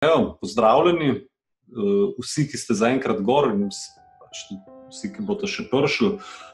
Evo, pozdravljeni, vsi, ki ste zaenkrat gor in vsi, ki boste še prišli.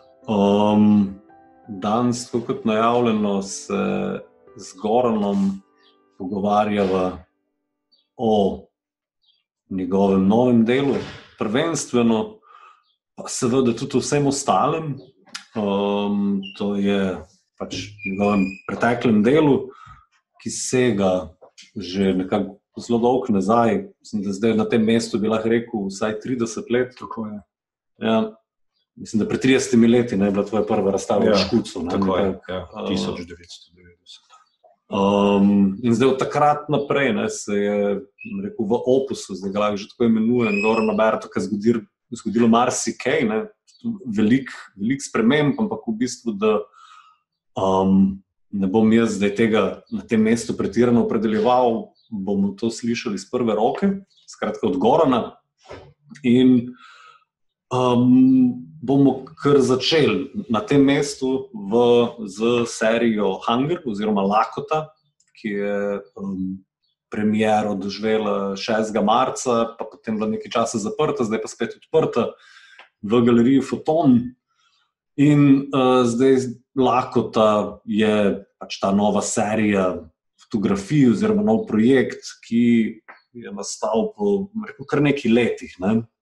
Danes, tako kot najavljeno, se z Goranom pogovarjava o njegovem novem delu, prvenstveno, pa seveda tudi vsem ostalem. To je pač njegovem preteklem delu, ki sega že nekako zelo dolgo nazaj. Mislim, da zdaj na tem mestu bi lahko rekel vsaj 30 let. Tako je. Ja. Mislim, da pred 30 leti je bila tvoja prva razstava v Škucu. Tako je, ja, 1990. In zdaj od takrat naprej se je rekel, v opusu, zdaj ga lahko že tako imenujem, Gorana Bertoka zgodilo marsikaj, veliko sprememb, ampak v bistvu, da ne bom jaz zdaj tega na tem mestu pretirano opredeljeval, bomo to slišali iz prve roke, skratka od Gorana. In bomo kar začeli na tem mestu z serijo Hunger oziroma Lakota, ki je premiero doživela 6. marca, pa potem bila nekaj časa zaprta, zdaj pa spet odprta v galeriji Foton. In zdaj Lakota je pač ta nova serija fotografij oziroma nov projekt, ki je nastal po kar nekaj letih.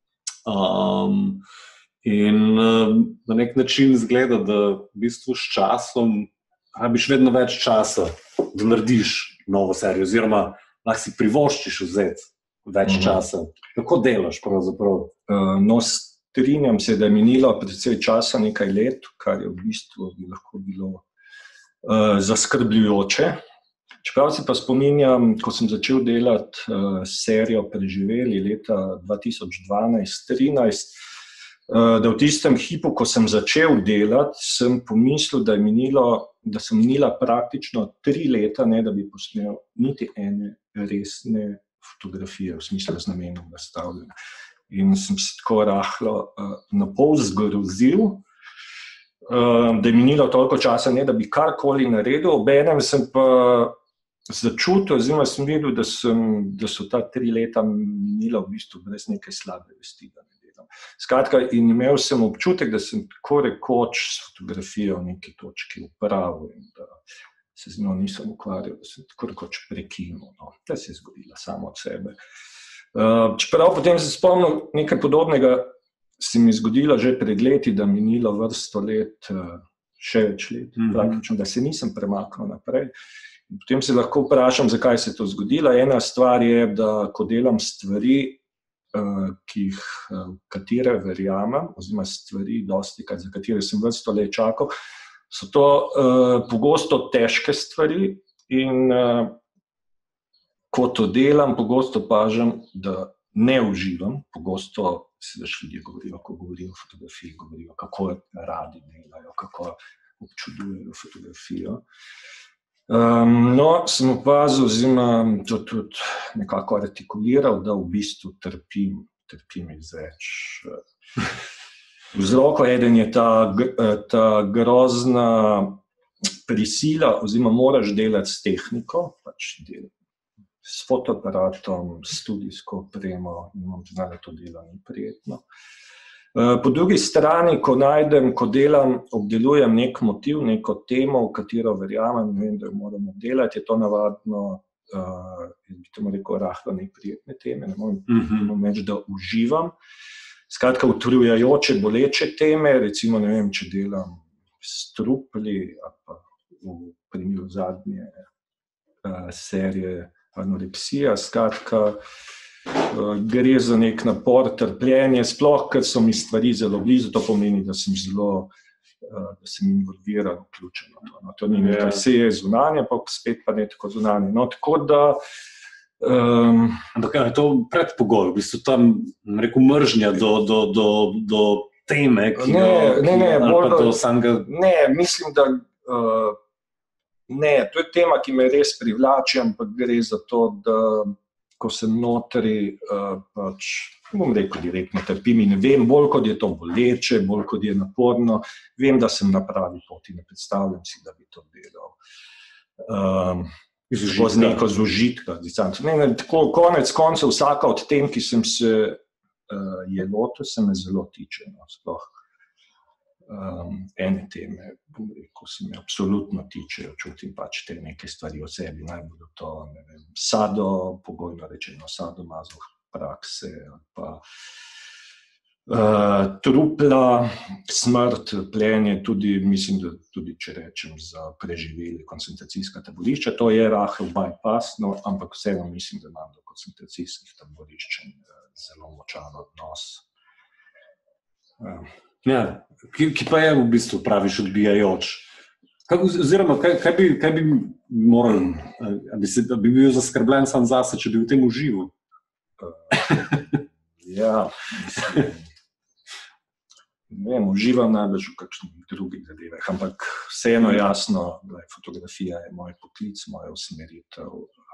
In na nek način izgleda, da v bistvu s časom rabiš vedno več časa, da narediš novo serijo, oziroma lahko si privoščiš vzeti več časa. Kako delaš pravzaprav? Strinjam se, da je minilo precej časa, nekaj let, kar je v bistvu bi lahko bilo zaskrbljujoče. Čeprav se pa spominjam, ko sem začel delati serijo Preživeli leta 2012-13, da v tistem hipu, ko sem začel delati, sem pomislil, da sem minila praktično 3 leta, ne da bi posnel niti ene resne fotografije, v smislu z namenom nastavljanja. In sem se tako rahlo napol zgrozil, da je minilo toliko časa, ne da bi karkoli naredil. Obenem sem pa začutil, oziroma sem videl, da so ta 3 leta minila v bistvu brez neke slabe vesti, da ne delam. Skratka, in imel sem občutek, da sem tako rekoč s fotografijo v neki točki upravil in da se z njo nisem ukvarjal, da sem tako rekoč prekinil. Da se je zgodila samo od sebe. Čeprav potem se spomnim, nekaj podobnega se mi zgodilo že pred leti, da minilo vrsto let, še več let, praktično, da se nisem premaknil naprej. In potem se lahko vprašam, zakaj se je to zgodilo. Ena stvar je, da ko delam stvari, katere verjamem, oziroma stvari, dostikrat, za katere sem vrsto let čakal, so to pogosto težke stvari in ko to delam, pogosto opažam, da ne uživam. Pogosto se ljudje govorijo, ko govorijo o fotografiji, govorijo, kako radi delajo, kako občudujejo fotografijo. Sem opazil, oziroma to tudi nekako artikuliral, da v bistvu trpim iz več vzrokov. Eden je ta grozna prisila, oziroma moraš delati s tehniko, pač s fotoaparatom, studijsko opremo, imam znanje, da to delo ni prijetno. Po drugi strani, ko delam, obdelujem nek motiv, neko temo, v katero verjamem, vem, da jo moram obdelati, je to navadno, bi temu rekel, rahlo neprijetne teme, ne morem reči, da uživam. Skratka, utrujajoče, boleče teme, recimo, ne vem, če delam s trupli, ali pa v primeru zadnje serije Anorepsija, skratka, gre za nek napor, trpljenje, sploh, ker so mi stvari zelo blizu, to pomeni, da sem involviran, vključen. To ni nekaj, se je zunanje, pa spet pa ne tako zunanje. Tako da... Ampak je to predpogoj, v bistvu tam, rekel, mržnja do teme, mislim, da... Ne, to je tema, ki me res privlači, ampak gre za to, da ko sem notri, pač, bom rekel direktno, trpim in vem, bolj kot je to boleče, bolj kot je naporno, vem, da sem na pravi poti, ne predstavljam si, da bi to delal z neko zaužitka. Tako konec koncev vsaka od tem, ki sem se je lotil, se me zelo tiče. Sploh ene teme, ko se me absolutno tiče, čutim pač te neke stvari o sebi, najbolj to, pogojno rečeno, sadomazo prakse, pa trupla, smrt, plenje, tudi, mislim, da tudi, če rečem, za preživeli koncentracijska taborišča, to je rahel bypass, no, ampak vseeno mislim, da imam do koncentracijskih taborišč zelo močan odnos. Ja, ki pa je v bistvu, praviš, odbijajoč. Oziroma, kaj bi moral, da bi bil zaskrbljen sam zase, če bi v tem užival? Ja, mislim, ne vem, uživam najbolj v kakšnih drugih zadevah, ampak vseeno jasno, da je fotografija je moj poklic, moja usmeritev.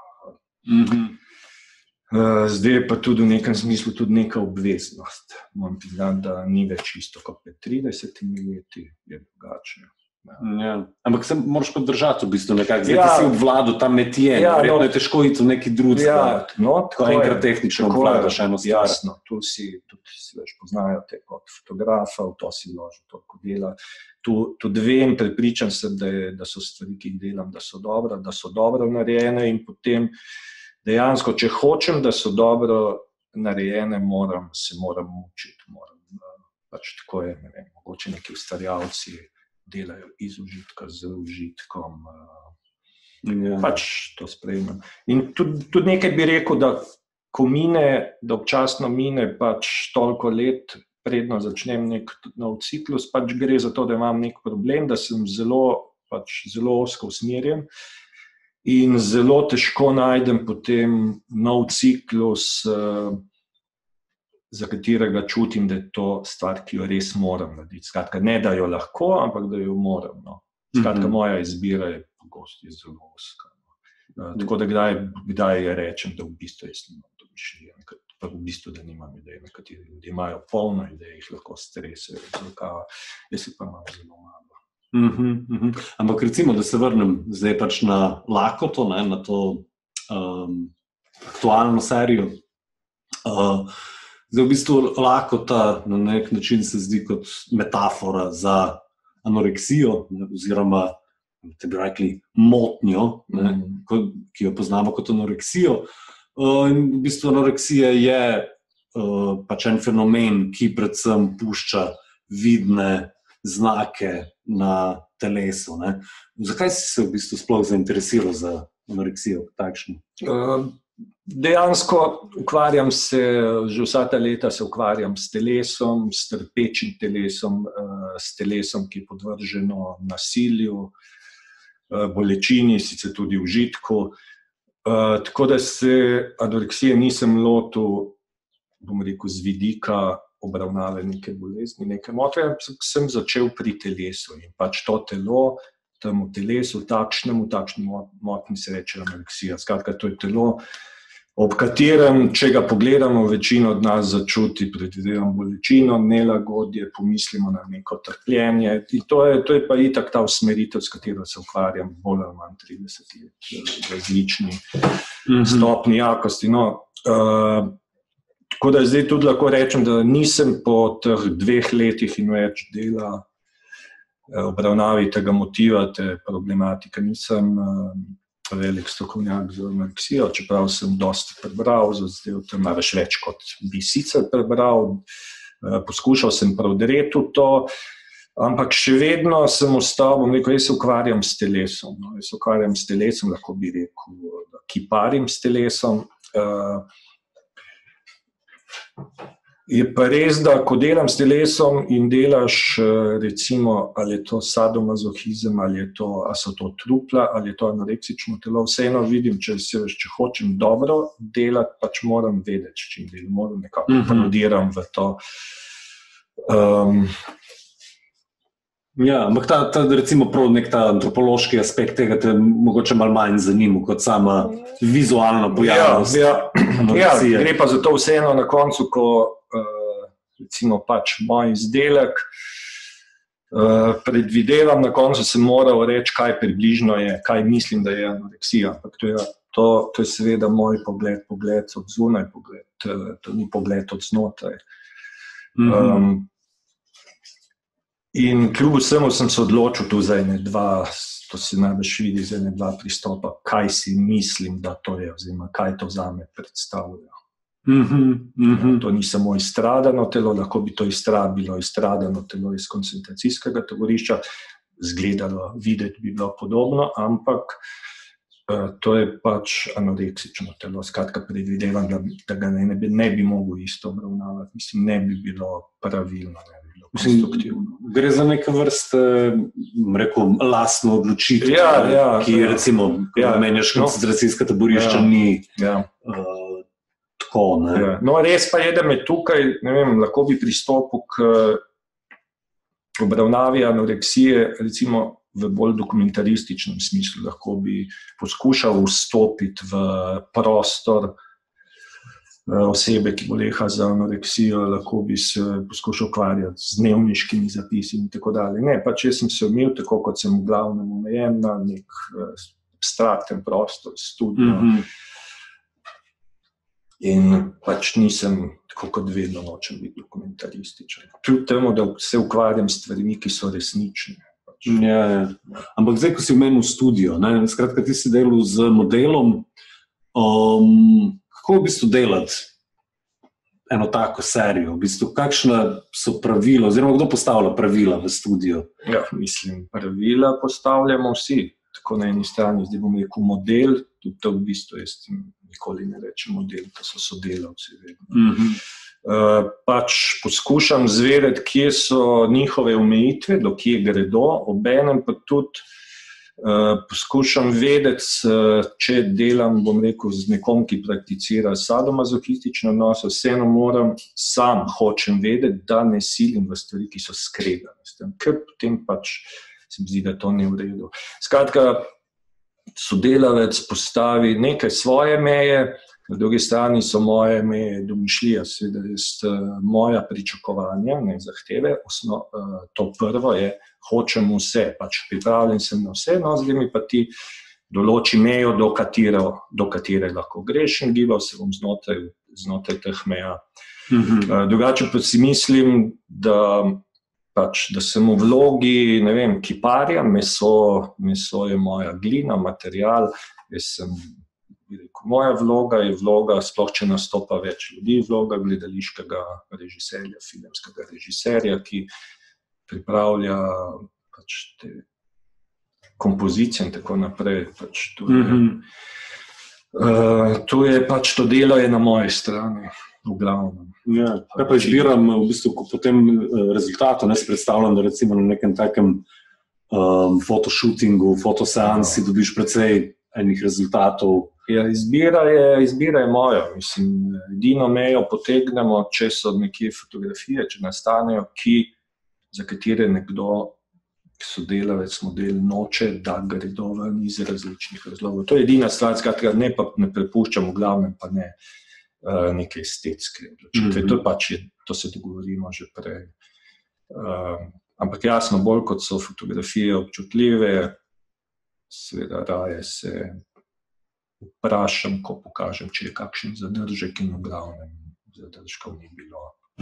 Zdaj je pa tudi v nekem smislu tudi neka obveznost. Moram priznati, da ni več isto kot pred 30 leti, je drugače. Ja. Ampak se moraš pa držati v bistvu nekako. Zdaj ti si obvladal tam metije, verjetno je težko iti v neki drugi stvar. Tako enkrat tehnično obvladaš eno stvar. Jasno, tu si veš, poznajo te kot fotografa, v to si vložil toliko dela. Tudi vem, prepričan sem, da so stvari, ki jih delam, da so dobro narejene in potem dejansko, če hočem, da so dobro narejene, se moram mučiti. Pač tako je, ne vem, mogoče neki ustvarjalci delajo iz užitka z užitkom, pač to sprejemam. In tudi nekaj bi rekel, da ko da občasno mine pač toliko let, predno začnem nek nov ciklus, pač gre za to, da imam nek problem, da sem zelo ozko usmerjen in zelo težko najdem potem nov ciklus, za katerega čutim, da je to stvar, ki jo res moram narediti. Skratka, ne da jo lahko, ampak da jo moram. Skratka, moja izbira je pogosto zelo ozka. Tako da kdaj rečem, da v bistvu jaz nimam domišljije, pa v bistvu, da nimam ideje. Nekateri ljudje imajo polno ideje, jih lahko stresejo, jaz pa imam zelo malo. Ampak recimo, da se vrnem zdaj pač na lakoto, na to aktualno serijo. Zdaj v bistvu lakota na nek način se zdi kot metafora za anoreksijo, oziroma, te bi rekli, motnjo, ki jo poznamo kot anoreksijo. In v bistvu anoreksija je pač en fenomen, ki predvsem pušča vidne znake na telesu. Zakaj si se v bistvu sploh zainteresiral za anoreksijo takšno? Dejansko ukvarjam se, že vsa ta leta se ukvarjam s telesom, s trpečim telesom, s telesom, ki je podvrženo nasilju, bolečini, sicer tudi užitku. Tako da se anoreksije nisem lotil, bom rekel, z vidika obravnave neke bolezni, neke motnje, sem začel pri telesu in pač to telo, temu telesu, takšni motnji se reče anoreksija. Skratka, to je telo, ob katerem, če ga pogledamo, večino od nas začuti, predvidevam, bolečino, nelagodje, pomislimo na neko trpljenje. In to je pa itak ta usmeritev, s katero se ukvarjam bolj ali manj 30 let, različni stopnji jakosti. Tako da zdaj tudi lahko rečem, da nisem po teh 2 letih in več dela obravnavi tega motiva, te problematike, nisem velik strokovnjak za anoreksijo, čeprav sem dosti prebral, zdaj o tem več kot bi sicer prebral, poskušal sem prodreti v to, ampak še vedno sem ostal, bom rekel, jaz se ukvarjam s telesom. Jaz se ukvarjam s telesom, lahko bi rekel, da kiparim s telesom. Je pa res, da ko delam s telesom in delaš, recimo, ali je to sadomazohizem, ali so to trupla, ali je to anoreksično telo, vseeno vidim, če hočem dobro delati, pač moram vedeti, s čim delam, moram nekako parodiram v to. Ja, ampak recimo prav nek ta antropološki aspekt tega te mogoče malo manj zanimal kot sama vizualna pojavnost anoreksije. Gre pa za to vseeno na koncu, ko recimo pač moj izdelek Predvidevam, na koncu sem moral reči, kaj približno je, kaj mislim, da je anoreksija. Ampak to je seveda moj pogled od zunaj, to ni pogled od znotraj. In kljub vsemu sem se odločil tu za to se najbolj vidi za dva pristopa, kaj si mislim, da to je, oziroma kaj to zame predstavlja. To ni samo izstradano telo, lahko bi to bilo izstradano telo iz koncentracijskega taborišča, izgledalo, videti bi bilo podobno, ampak to je pač anoreksično telo. Skratka, predvidevam, da ga ne bi mogel isto obravnavati. Mislim, ne bi bilo pravilno, ne bi bilo konstruktivno. Gre za neke vrste, rekel, lastno odločitev, ki recimo, ko menjaš koncentracijska taborišča, ni tako. No, res pa je, da me tukaj, ne vem, lahko bi pristopil k obravnavi anoreksije, recimo v bolj dokumentarističnem smislu, lahko bi poskušal vstopiti v prostor osebe, ki boleha za anoreksijo, lahko bi se poskušal ukvarjati z dnevniškimi zapisi in tako dalje. Ne, pač jaz sem se omejil, tako kot sem v glavnem omejen na nek abstrakten prostor, studio. In pač nisem, tako kot vedno, nočem biti dokumentarističen. Kljub temu, da se ukvarjam s stvarmi, ki so resnične. Ja. Ampak zdaj, ko si omenil studio, skratka, ti si delal z modelom, kako v bistvu delati eno tako serijo? V bistvu, kakšna so pravila, oziroma kdo postavlja pravila v studio? Ja, mislim, pravila postavljamo vsi. Tako na eni strani, zdaj bom rekel model, tudi to v bistvu jaz nikoli ne rečem model, to so sodelavci vedno. Pač poskušam zvedeti, kje so njihove omejitve, do kje gredo, obenem pa tudi poskušam vedeti, če delam, bom rekel, z nekom, ki prakticira sadomazohistično odnos, vseeno sam hočem vedeti, da ne silim v stvari, ki so skregane. Ker potem pač se mi zdi, da to ni v redu. Skratka, sodelavec postavi nekaj svoje meje, na drugi strani so moje meje domišljija, seveda moja pričakovanja, ne zahteve. To prvo je, hočem vse, pač pripravljen sem na vse, no zdaj mi pa ti določi mejo, do katere lahko greš in gibal se bom znotraj teh meja. Drugače pa si mislim, da sem v vlogi, ne vem, kiparja, meso je moja glina, material, moja vloga je vloga, sploh če nastopa več ljudi, vloga gledališkega režiserja, filmskega režiserja, ki pripravlja pač te kompozicije in tako naprej. To delo je na moji strani, v glavnem. Ja, kaj pa izbiram, v bistvu, ko potem rezultatov ne si predstavljam, da recimo na nekem takem fotoshootingu, fotoseansi dobiš precej enih rezultatov. Ja, izbira je moja. Mislim, edino mejo potegnemo, če so nekje fotografije, če nastanejo, za katere nekdo sodelavec, model noče, da gredo ven iz različnih razlogov. To je edina stvar, skratka, ne prepuščam v glavnem, pa ne neke estetske odločitve. To se dogovorimo že prej. Ampak jasno, bolj kot so fotografije občutljive, seveda raje se vprašam, ko pokažem, če je kakšen zadržek in v glavnem zadržkov ni bilo.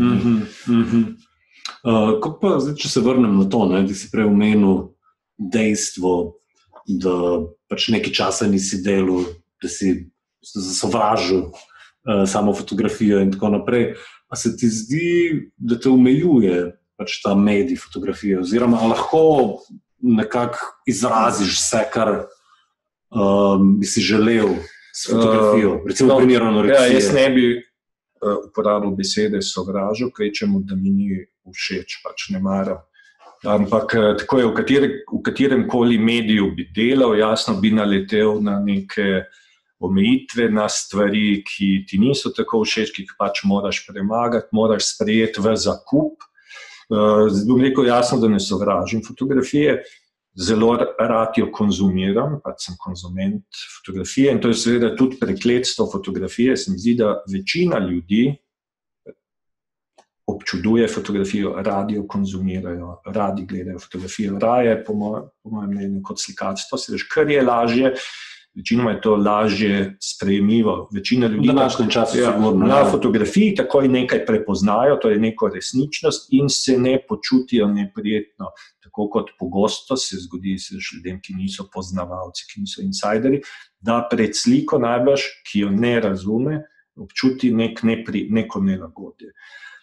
Kako pa, zdaj, če se vrnem na to, da si prej omenil dejstvo, da pač nekaj časa nisi delal, da si zasovražil samo fotografijo in tako naprej. A se ti zdi, da te omejuje pač ta medij fotografije, oziroma lahko nekako izraziš vse, kar bi si želel s fotografijo, recimo v primeru anoreksije? Jaz ne bi uporabil besede sovražil, kvečemu, da mi ni všeč, pač ne maram. Ampak tako je, v katerem koli mediju bi delal, jasno bi naletel na neke omejitve, na stvari, ki ti niso tako všeč, ki jih pač moraš premagati, moraš sprejeti v zakup. Zdaj bom rekel jasno, da ne sovražim fotografije, zelo rad jo konzumiram, pač sem konzument fotografije in to je seveda tudi prekletstvo fotografije. Se mi zdi, da večina ljudi občuduje fotografijo, radi jo konzumirajo, radi gledajo fotografijo, raje, po mojem mnenju, kot slikarstvo. Kar je lažje, večinoma je to lažje sprejemljivo. Večina ljudi na fotografiji takoj nekaj prepoznajo, to je neko resničnost in se ne počutijo neprijetno. Tako kot pogosto se zgodi ljudem, ki niso poznavalci, ki niso insideri, da pred sliko najbrž, ki jo ne razume, občuti neko nelagodje.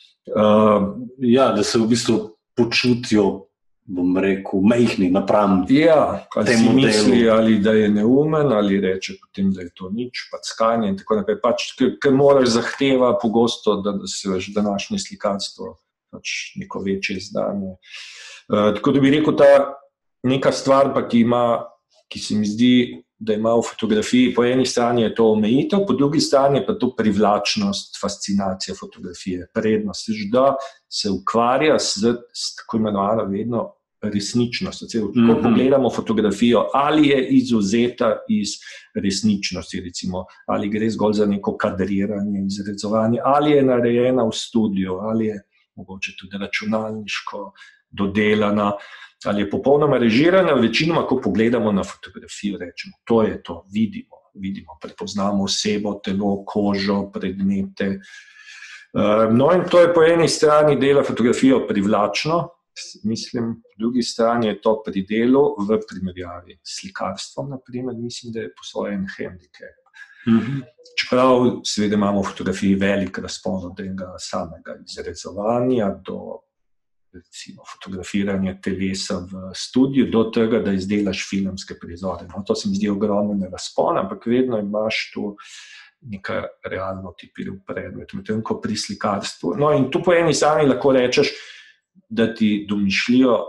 Da se v bistvu počutijo, bom rekel, majhni napram ali si misli, ali da je neumen, ali reče potem, da je to nič, packanje in tako naprej. Ker moraš zahteva pogosto, da se veš današnje slikarstvo neko večje izdanje. Tako da bi rekel, ta neka stvar, pa ki se mi zdi, da ima v fotografiji, po eni strani je to omejitev, po drugi strani je pa to privlačnost, fascinacija fotografije, prednost, da se ukvarja s tako imenovano vedno resničnost. Ko pogledamo fotografijo, ali je izvzeta iz resničnosti, recimo, ali gre zgolj za neko kadriranje, izrezovanje, ali je narejena v studiu, ali je mogoče tudi računalniško dodelana, ali je popolnoma režirana, večinoma, ko pogledamo na fotografijo, rečemo, to je to, vidimo, prepoznamo osebo, telo, kožo, predmete. No in to je po eni strani dela fotografijo privlačno, mislim, po drugi strani je to pri delu v primerjavi s slikarstvom, naprimer, mislim, da je po svojem handicap. Čeprav seveda imamo v fotografiji velik razpon od tega samega izrezovanja do recimo fotografiranje telesa v studiu, do tega, da izdelaš filmske prizore. No, to se mi zdi ogromen razpon, ampak vedno imaš tu nekaj realno tipiral predmet, medtem ko pri slikarstvu. No in tu po eni strani lahko rečeš, da ti domišljijo,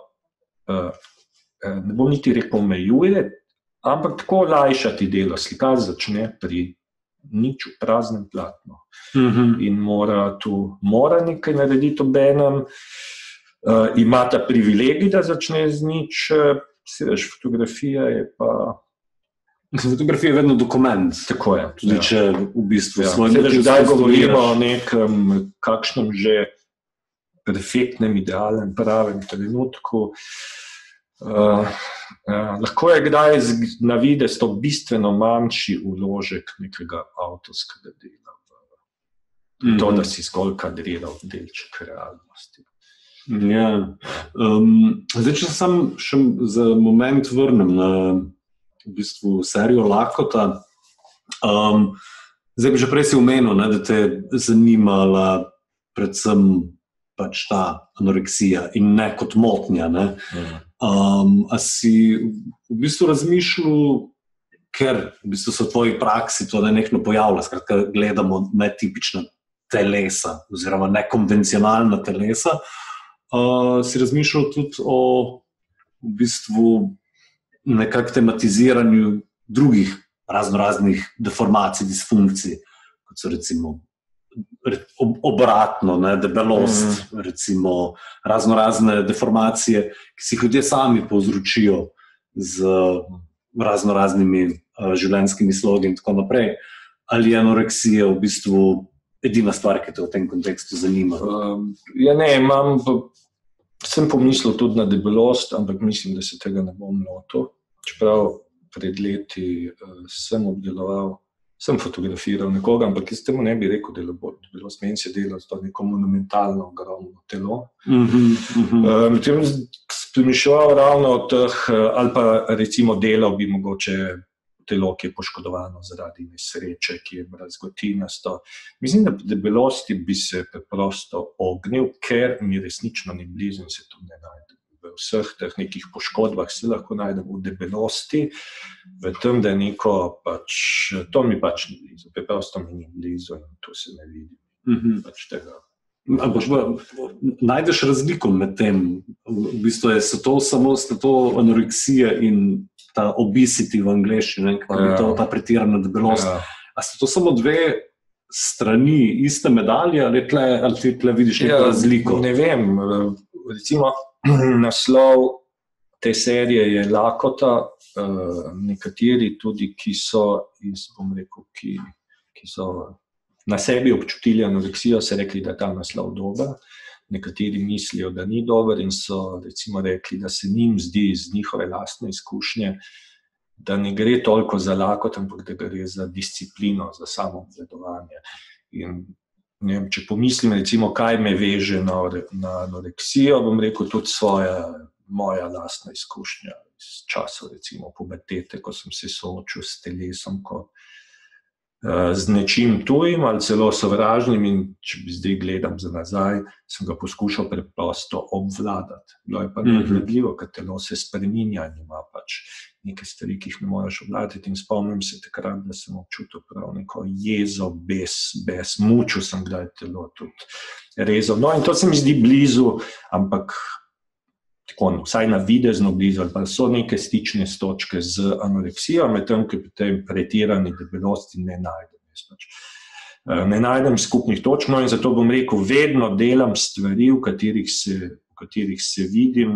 ne bom niti rekel omejuje, ampak tako olajšati delo. Slikar začne pri niču, praznem platnu. In mora nekaj narediti obenem, ima ta privilegij, da začne z nič, si veš, fotografija je pa... Fotografija je vedno dokument. Tako je. Tudi če v bistvu zdaj govorimo o nekem kakšnem že perfektnem, idealnem, pravem trenutku. Lahko je kdaj na videz to bistveno manjši vložek nekega avtorskega dela. To, da si zgolj kadriral delček realnosti. Zdaj, če se sam še za moment vrnem na v bistvu serijo Lakota. Zdaj bi že prej si omenil, da te je zanimala predvsem pač ta anoreksija in ne kot motnja. A si v bistvu razmišljal, ker v bistvu so v tvoji praksi to nenehno pojavlja, skratka gledamo netipična telesa oziroma nekonvencionalna telesa, si razmišljal tudi o v bistvu nekak tematiziranju drugih raznoraznih deformacij, disfunkcij, kot so recimo obratno, debelost, recimo raznorazne deformacije, ki si ljudje sami povzročijo z raznoraznimi življenjskimi slogi in tako naprej. Ali je anoreksija v bistvu edina stvar, ki te v tem kontekstu zanima? Sem pomislil tudi na debelost, ampak mislim, da se tega ne bom lotil. Čeprav pred leti sem fotografiral nekoga, ampak jaz temu ne bi rekel, da je debelost. Meni se dela to neko monumentalno, ogromno telo. Potem sem mišljal ravno o teh, ali pa recimo delal bi mogoče telo, ki je poškodovano zaradi nesreče, ki je brazgotinasto. Mislim, da debelosti bi se preprosto ognil, ker mi resnično ni blizu in se to ne najdem. V vseh teh nekih poškodbah se lahko najdem v debelosti, v tem, da je neko to mi pač ni blizu, preprosto mi ni blizu in to se ne vidi pač tega. Najdeš razliko med tem, v bistvu je to anoreksija in ta obesity v angleščini, ta pretirana debelost. A so to samo dve strani iste medalje ali ti tle vidiš neko razliko? Ne vem, recimo naslov te serije je Lakota, nekateri tudi, ki so na sebi občutili anoreksijo, so rekli, da je ta naslov dober. nekateri mislijo, da ni dober in so recimo rekli, da se njim zdi iz njihove lastne izkušnje, da ne gre toliko za lakoto, ampak da gre za disciplino, za samoobvladovanje. In ne vem, če pomislim, recimo, kaj me veže na anoreksijo, bom rekel tudi moja lastna izkušnja iz časov, recimo, pubertete, ko sem se soočil s telesom, z nečim tujim ali celo sovražnim in če bi zdaj gledam za nazaj, sem ga poskušal preprosto obvladati. Bilo je pa neobvladljivo, ker telo se spreminja in ima pač neke stvari, ki jih ne moreš obvladati in spomnim se takrat, da sem občutil prav neko jezo, bes, mučil sem kdaj telo tudi rezal. No in to se mi zdi blizu, ampak tako, vsaj navidezno blizu, ali pa so neke stične točke z anoreksijo, medtem ko pri tej pretirani debelosti ne najdem. Ne najdem skupnih točk, no in zato bom rekel, vedno delam stvari, v katerih se vidim,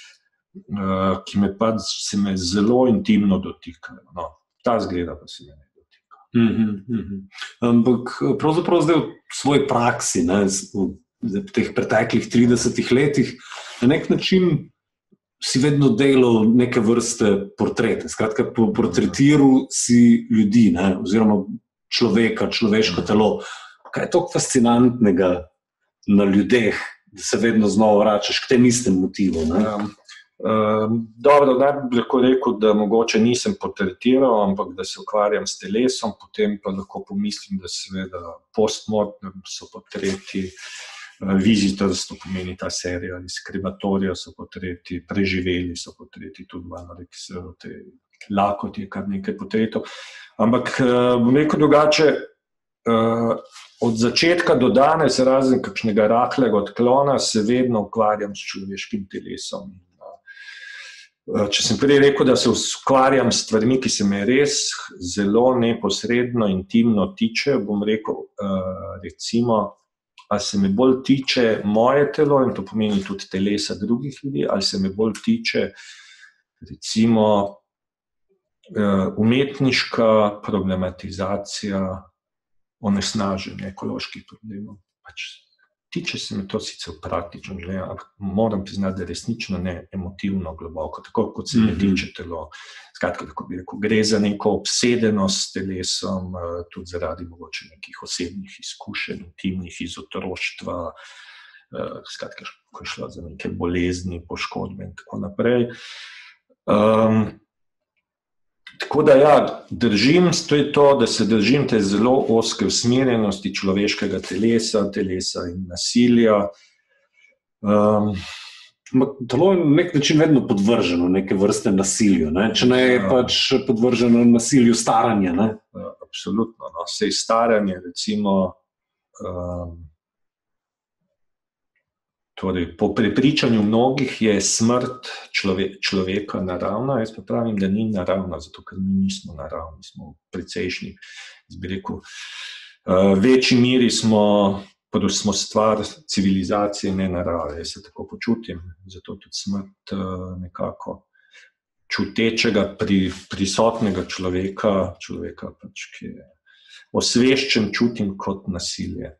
ki se me zelo intimno dotikajo. No, ta zgleda pa se me ne dotika. Ampak pravzaprav zdaj v svoji praksi, v teh preteklih 30 letih, na nek način si vedno delal neke vrste portrete. Skratka, portretiral si ljudi, oziroma človeka, človeško telo. Kaj je toliko fascinantnega na ljudeh, da se vedno znova vračaš k tem istem motivu? Dobro, najbolj bi lahko rekel, da mogoče nisem portretiral, ampak da se ukvarjam s telesom, potem pa lahko pomislim, da seveda postmortem so portreti, Visitors, to pomeni ta serija iz krematorija, so portreti, Preživeli so portreti, tudi v anoreksiji, te lakoti je kar nekaj portretov. Ampak bom rekel drugače, od začetka do danes, razen kakšnega rahlega odklona, se vedno ukvarjam s človeškim telesom. Če sem prej rekel, da se ukvarjam s stvarmi, ki se me res zelo neposredno, intimno tiče, bom rekel, recimo, ali se me bolj tiče moje telo, in to pomeni tudi telesa drugih ljudi, ali se me bolj tiče, recimo, umetniška problematizacija onesnaženja ekoloških problemov. Tiče se me to sicer praktično, ampak moram priznati, da resnično ne emotivno globoko, tako kot se me tiče telo. Skratka, tako bi rekel, gre za neko obsedenost s telesom, tudi zaradi mogoče nekih osebnih izkušenj, intimnih iz otroštva, skratka, ko je šlo za neke bolezni, poškodbe in tako naprej. Tako da ja, da se držim te zelo ozke usmerjenosti človeškega telesa in nasilja. Telo je na nek način vedno podvrženo neke vrste nasilju, če ne je pač podvrženo nasilju staranja. Absolutno, sej staranje, recimo, torej, po prepričanju mnogih je smrt človeka naravna, jaz pa pravim, da ni naravna, zato ker mi nismo naravni, smo precejšnji, bi rekel, večji miri smo stvar civilizacije, ne narave, jaz se tako počutim, zato tudi smrt nekako čutečega, prisotnega človeka pač, ki je osveščen, čutim kot nasilje.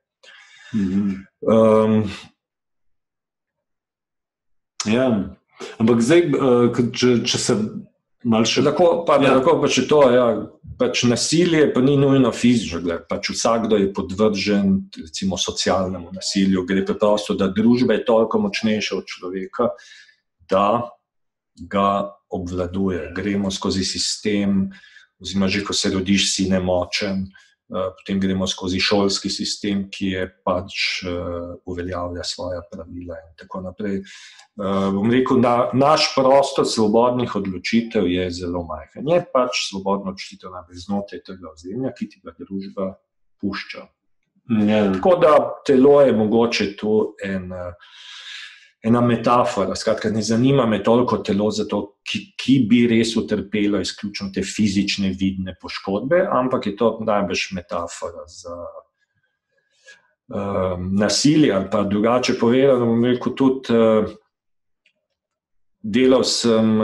Ja, ampak zdaj, če se malo še... Lahko pa še to, pač nasilje pa ni nujno fizično, pač vsakdo je podvržen, recimo, socialnemu nasilju, gre preprosto, da družba je toliko močnejša od človeka, da ga obvladuje. Gremo skozi sistem, oziroma že ko se rodiš, si nemočen, potem gremo skozi šolski sistem, ki je pač uveljavlja svoja pravila in tako naprej. Bom rekel, da naš prostor svobodnih odločitev je zelo majhen. Je pač svobodno odločitev najbolj znotraj tega ozemlja, ki ti ga družba pušča. Tako da telo je mogoče tu ena metafora, skratka, ne zanima me toliko telo zato, ki bi res utrpelo izključno te fizične vidne poškodbe, ampak je to najbrž metafora za nasilje, ali pa drugače povedano, bom rekel tudi, delal sem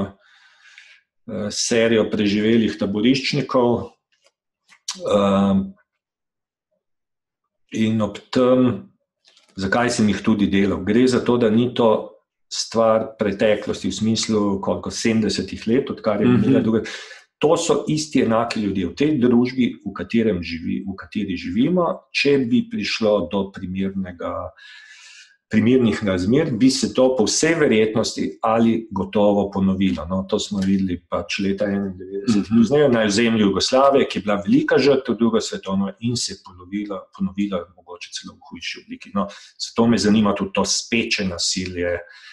serijo preživelih taboriščnikov in ob tem zakaj sem jih tudi delal. Gre za to, da ni to stvar preteklosti v smislu koliko 70 let, odkar je minila druga. To so isti enaki ljudje v tej družbi, v kateri živimo. Če bi prišlo do primernih razmer, bi se to po vsej verjetnosti ali gotovo ponovilo. No, to smo videli pač leta 1991 na ozemlju Jugoslavije, ki je bila velika žrtev druge svetovne in se je ponovila mogoče celo v hujši obliki. No, zato me zanima tudi to speče nasilje,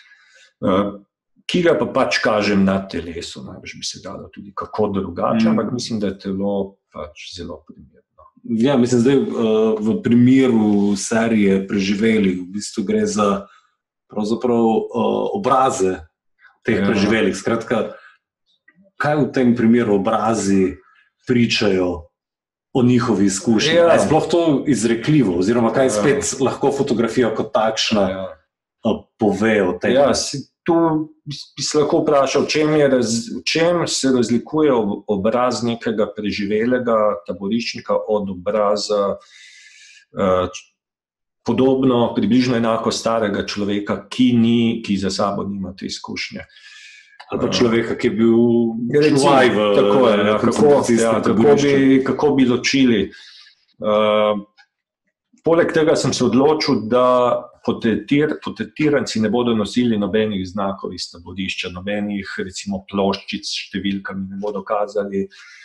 ki ga pa pač kažem na telesu. Najbrž bi se dalo tudi kako drugače, ampak mislim, da je telo pač zelo primerno. Ja, mislim, zdaj v primeru serije Preživeli v bistvu gre za pravzaprav obraze teh preživelih. Skratka, kaj v tem primeru obrazi pričajo o njihovi izkušnji? Je sploh to izrekljivo? Oziroma, kaj spet lahko fotografija kot takšna pove o tem? Ja, tu bi se lahko vprašal, v čem se razlikuje obraz nekega preživelega taboriščnika od obraza podobno, približno enako starega človeka, ki za sabo nima te izkušnje. Ali pa človeka, ki je bil čuvaj v koncentracijskem taborišču. Kako bi ločili? Poleg tega sem se odločil, da portretiranci ne bodo nosili nobenih znakov iz taborišča, nobenih recimo ploščic s številkami ne bodo kazali,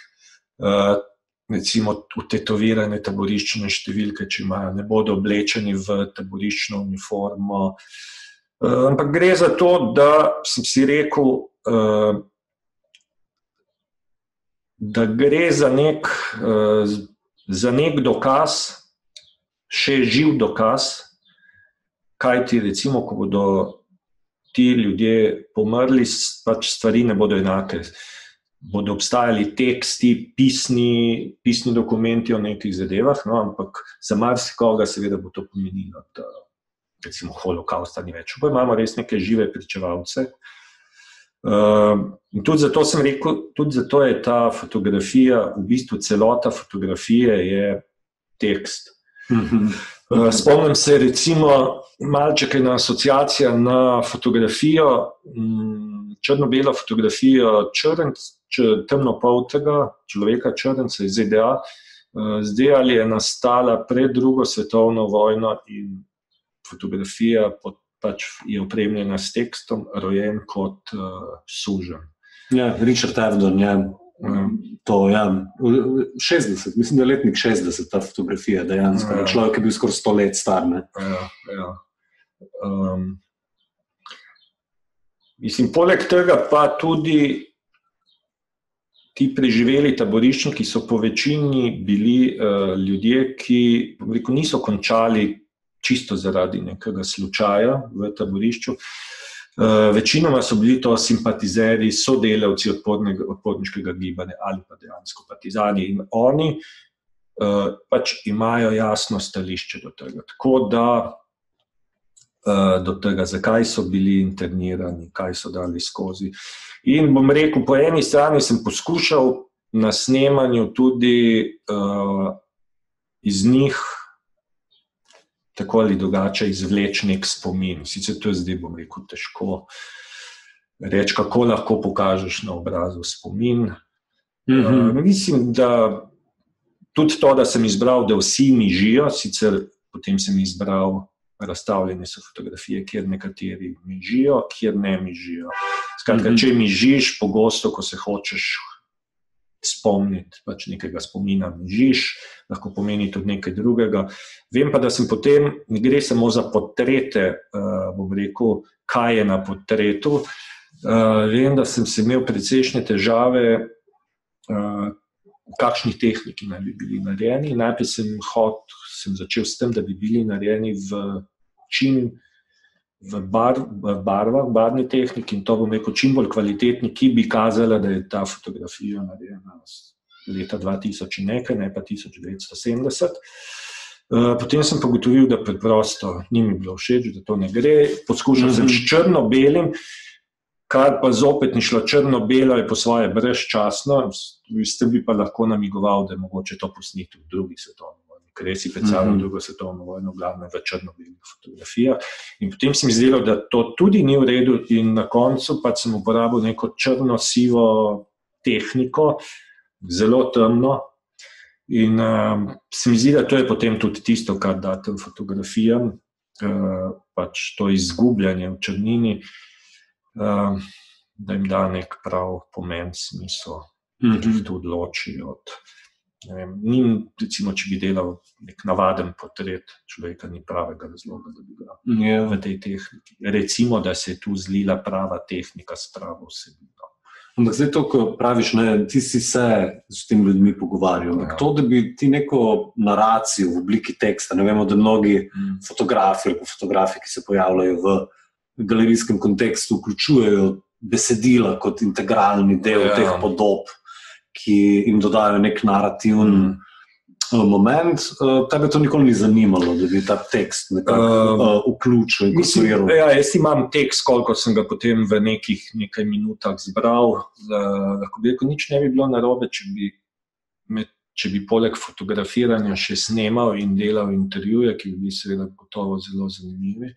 recimo utetovirane taboriščne številke, če imajo, ne bodo oblečeni v taboriščno uniformo. Ampak gre za to, da sem si rekel, da gre za nek dokaz, še živ dokaz, kajti recimo, ko bodo ti ljudje pomrli, pač stvari ne bodo enake. Bodo obstajali teksti, pisni dokumenti o nekih zadevah, no, ampak za marsikoga seveda bo to pomenilo, da recimo holokausta ni več. Pa imamo res neke žive pričevalce. In tudi zato sem rekel, tudi zato je ta fotografija, v bistvu celota fotografije je tekst. Spomnim se recimo malček ena asociacija na fotografijo, črno-belo fotografijo temnopoltega človeka, črnca iz ZDA, zdaj ali je nastala pred drugo svetovno vojno in fotografija pač je opremljena s tekstom, rojen kot suženj. Ja, Richard Avedon, ja. To, ja, 60, mislim, da je letnik 60, ta fotografija dejansko. Človek je bil skoraj 100 let star, ne? Ja. Mislim, poleg tega pa tudi ti preživeli taboriščniki so po večini bili ljudje, ki niso končali čisto zaradi nekega slučaja v taborišču. Večinoma so bili to simpatizeri, sodelavci odporniškega gibanja ali pa dejansko partizani in oni pač imajo jasno stališče do tega. Tako da do tega, zakaj so bili internirani, kaj so dali skozi. In bom rekel, po eni strani sem poskušal na snemanju tudi iz njih tako ali drugače izvleči nek spomin. Sicer to je zdaj, bom rekel, težko reči, kako lahko pokažeš na obrazu spomin. Mislim, da tudi to, da sem izbral, da vsi mižijo, sicer potem sem izbral, razstavljene so fotografije, kjer nekateri mižijo, kjer ne mižijo. Skratka, če mižiš, pogosto, ko se hočeš spomniti, pač nekega spomina mižiš, lahko pomeni tudi nekaj drugega. Vem pa, da sem potem, ne gre samo za portrete, bom rekel, kaj je na portretu. Vem, da sem se imel precejšnje težave, v kakšni tehniki naj bi bili narejeni. Najprej sem začel s tem, da bi bili narejeni v barvni tehniki in to bom rekel čim bolj kvalitetni, ki bi kazala, da je ta fotografija narejena leta 2000 in nekaj, ne pa 1970. Potem sem pa ugotovil, da preprosto ni mi bilo všeč, da to ne gre. Poskušal sem s črno-belim, kar pa zopet ni šlo. Črno-belo je po svoje brezčasno, s tem bi pa lahko namigoval, da je mogoče to posneti v drugi svetovni vojni, res si predstavljam drugo svetovno vojno, glavno v črno-belih fotografijah. In potem se mi zdelo, da to tudi ni v redu in na koncu pač sem uporabil neko črno-sivo tehniko, zelo temno. In se mi zdi, da to je potem tudi tisto, kar da tem fotografijam, pač to izgubljanje v črnini, da jim da nek prav pomen, smisel, ki jih tudi loči od, ne vem, recimo, če bi delal nek navaden portret človeka, ni pravega razloga, da bi ga v tej tehniki. Recimo, da se je tu zlila prava tehnika s pravo vsebino. Ampak zdaj to, ko praviš, ti si se s tem ljudmi pogovarjal, to, da bi ti neko naracijo v obliki teksta, ne vemo, da mnogi fotografi, ki se pojavljajo v galerijskem kontekstu, vključujejo besedila kot integralni del teh podob, ki jim dodajo nek narativni moment. Tebe to nikoli ni zanimalo, da bi ta tekst nekako vključil in konstruiral? Jaz imam tekst, koliko sem ga potem v nekaj minutah zbral. Lahko bi rekel, nič ne bi bilo narobe, če bi poleg fotografiranja še snemal in delal intervjuje, ki bi seveda gotovo zelo zanimivi.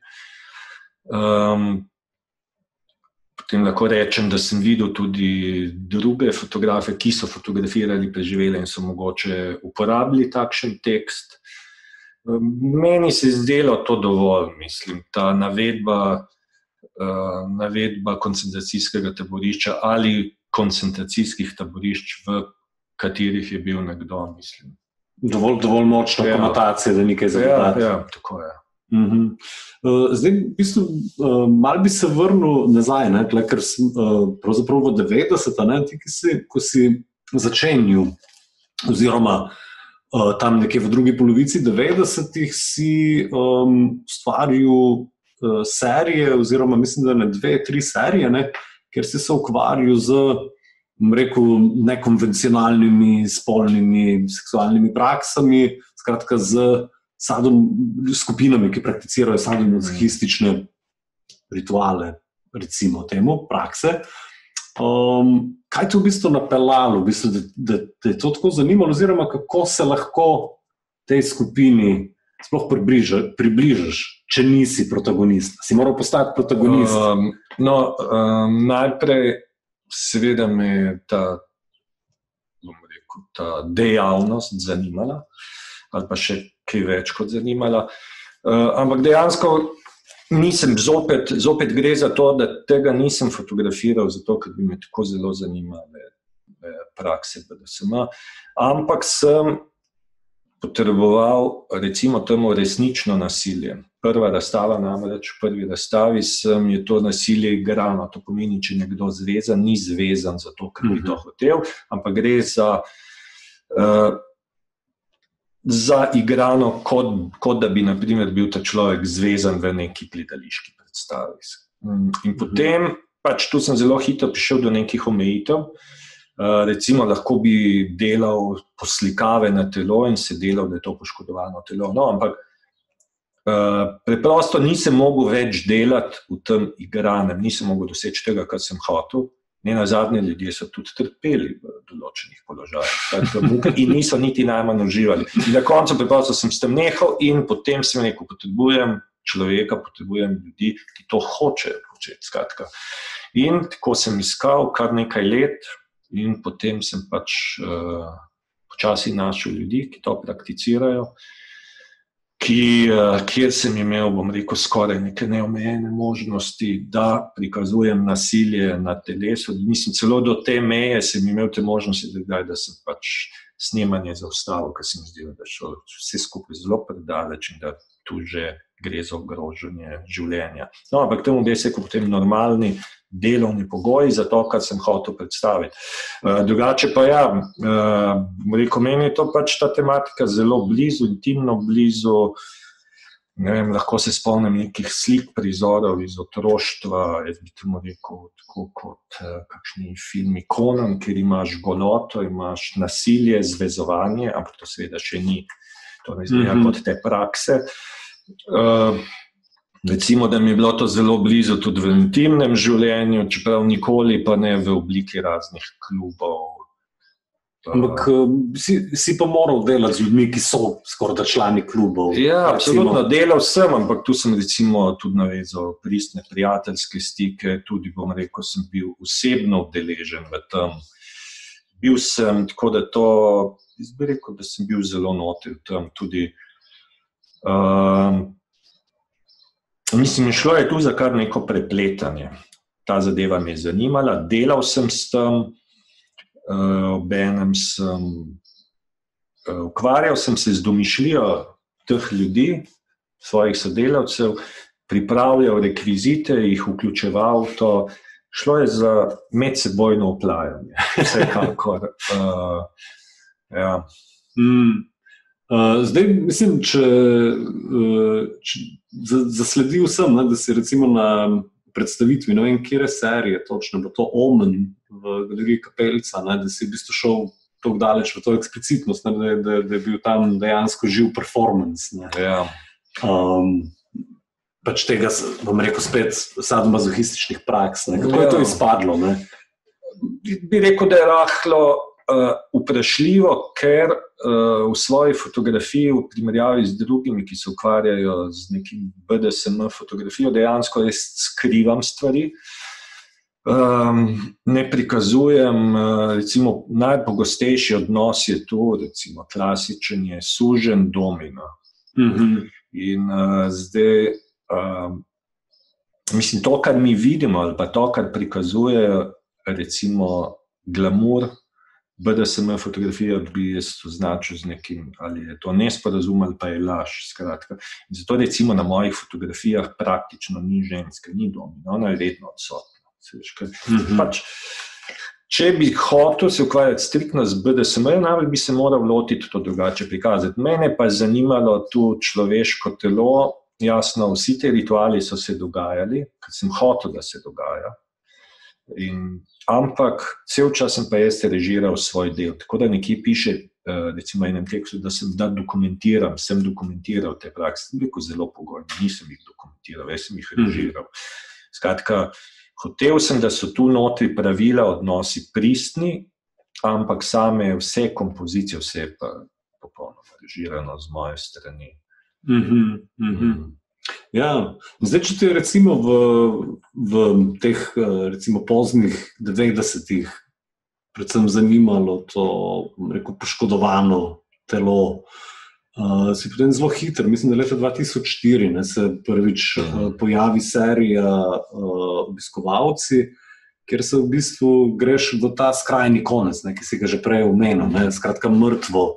Potem lahko rečem, da sem videl tudi druge fotografe, ki so fotografirali preživele in so mogoče uporabili takšen tekst. Meni se je zdelo to dovolj, mislim, ta navedba koncentracijskega taborišča ali koncentracijskih taborišč, v katerih je bil nekdo, mislim. Dovolj močna konotacija, da nekaj zavedati. Ja, tako je. Zdaj, v bistvu, malo bi se vrnil nazaj, ker sem pravzaprav v 90-ta, ko si začenil, oziroma tam nekje v drugi polovici 90-ih si ustvaril serije, oziroma mislim, da 2-3 serije, ker si se ukvarjal z, nekonvencionalnimi spolnimi, seksualnimi praksami, skratka z skupinami, ki prakticirajo sadomasohistične rituale, recimo temu, prakse. Kaj te v bistvu napeljalo, da je to tako zanimalo, oziroma kako se lahko tej skupini sploh približaš, če nisi protagonist? Si moral postati protagonist? Najprej seveda me je ta dejavnost zanimala, ali pa še kaj več kot zanimala. Ampak dejansko nisem, zopet gre za to, da tega nisem fotografiral, zato ker bi me tako zelo zanimale prakse BDSM, ampak sem potreboval, recimo temu, resnično nasilje. Prva razstava namreč, v prvi razstavi je to nasilje igrano, to pomeni, če nekdo zvezan, ni zvezan zato, ker bi to hotel, ampak gre za igrano, kot da bi, na primer, bil ta človek zvezan v neki gledališki predstavi. In potem, pač tu sem zelo hitro prišel do nekih omejitev. Recimo, lahko bi delal poslikave na telo in se delal, da je to poškodovano telo. No, ampak preprosto nisem mogel več delati v tem igranem, nisem mogel doseči tega, kar sem hotel. Nenazadnje ljudje so tudi trpeli v določenih položajih in niso niti najmanj uživali. In na koncu preprosto sem s tem nehal in potem sem rekel, potrebujem človeka, potrebujem ljudi, ki to hočejo početi, skratka. In tako sem iskal kar nekaj let in potem sem pač počasi našel ljudi, ki to prakticirajo, kjer sem imel, bom rekel, skoraj neke neomejene možnosti, da prikazujem nasilje na telesu. Mislim, celo do te meje sem imel te možnosti, da sem pač snemanje zaustavil, ker sem zdel, da šlo vse skupaj zelo predaleč in da tu že gre za ogrožanje življenja. No, ampak temu bi se rekel potem normalni delovni pogoji za to, kar sem hotel predstaviti. Drugače pa rekel, meni je to pač ta tematika zelo blizu, intimno blizu. Ne vem, lahko se spomnim nekih slik, prizorov iz otroštva, jaz bi temu rekel, tako kot kakšni filmi Conan, kjer imaš goloto, imaš nasilje, zvezovanje, ampak to seveda še ni, to ne izgleda kot te prakse. Recimo, da mi je bilo to zelo blizu tudi v intimnem življenju, čeprav nikoli pa ne v obliki raznih klubov, Ampak si pa moral delati z ljudmi, ki so skoraj da člani klubov. Ja, absolutno, delal sem, ampak tu sem recimo tudi navezal pristne prijateljske stike, tudi bom rekel, sem bil osebno udeležen v tem. Bil sem, tako da to, jaz bi rekel, da sem bil zelo notri v tem tudi. Mislim, šlo je tu za kar neko prepletanje. Ta zadeva me je zanimala, delal sem s tem, obenem sem ukvarjal sem se z domišljijo teh ljudi, svojih sodelavcev, pripravljal rekvizite, jih vključeval v to. Šlo je za medsebojno oplajanje, vsekakor. Ja. Zdaj, mislim, če zasledil sem, da si recimo na predstavitvi, ne vem, kjere serije točno, bo to Omen v galeriji Kapelica, da si v bistvu šel tako daleč v to eksplicitnost, da je bil tam dejansko živ performance. Ja. Pač tega, bom rekel, spet sadomazohističnih praks. Kako je to izpadlo? Ne? Bi rekel, da je rahlo vprašljivo, ker v svoji fotografiji v primerjavi z drugimi, ki se ukvarjajo z nekim BDSM fotografijo, dejansko jaz skrivam stvari. Ne prikazujem, recimo najpogostejši odnos je tu, recimo klasičen je sužen domina. In zdaj, mislim, to, kar mi vidimo, ali pa to, kar prikazuje recimo glamour, BDSM fotografija bi jaz označil z nekim, ali je to nesporazum ali pa je laž, skratka. In zato recimo na mojih fotografijah praktično ni ženska, ni domina, ona je redno odsotna. Pač, če bi hotel se ukvarjati striktno z BDSM, najbolj bi se moral lotiti to drugače prikazati. Mene pa je zanimalo tu človeško telo, jasno, vsi te rituali so se dogajali, ker sem hotel, da se dogaja. Ampak cel čas sem pa jaz režiral svoj del, tako da nekje piše, recimo enem tekstu, da dokumentiram, sem dokumentiral te prakse, zelo pogojno, nisem jih dokumentiral, jaz sem jih režiral. Skratka, hotel sem, da so tu notri pravila, odnosi pristni, ampak same vse kompozicije, vse pa popolnoma režirano z moje strani. Ja, zdaj, če ti recimo v teh recimo poznih 90-ih predvsem zanimalo to, rekel, poškodovano telo, si potem zelo hiter, mislim, da leta 2004 se prvič pojavi serija Obiskovalci, kjer se v bistvu greš v ta skrajni konec, ki si ga že prej omenil, skratka mrtvo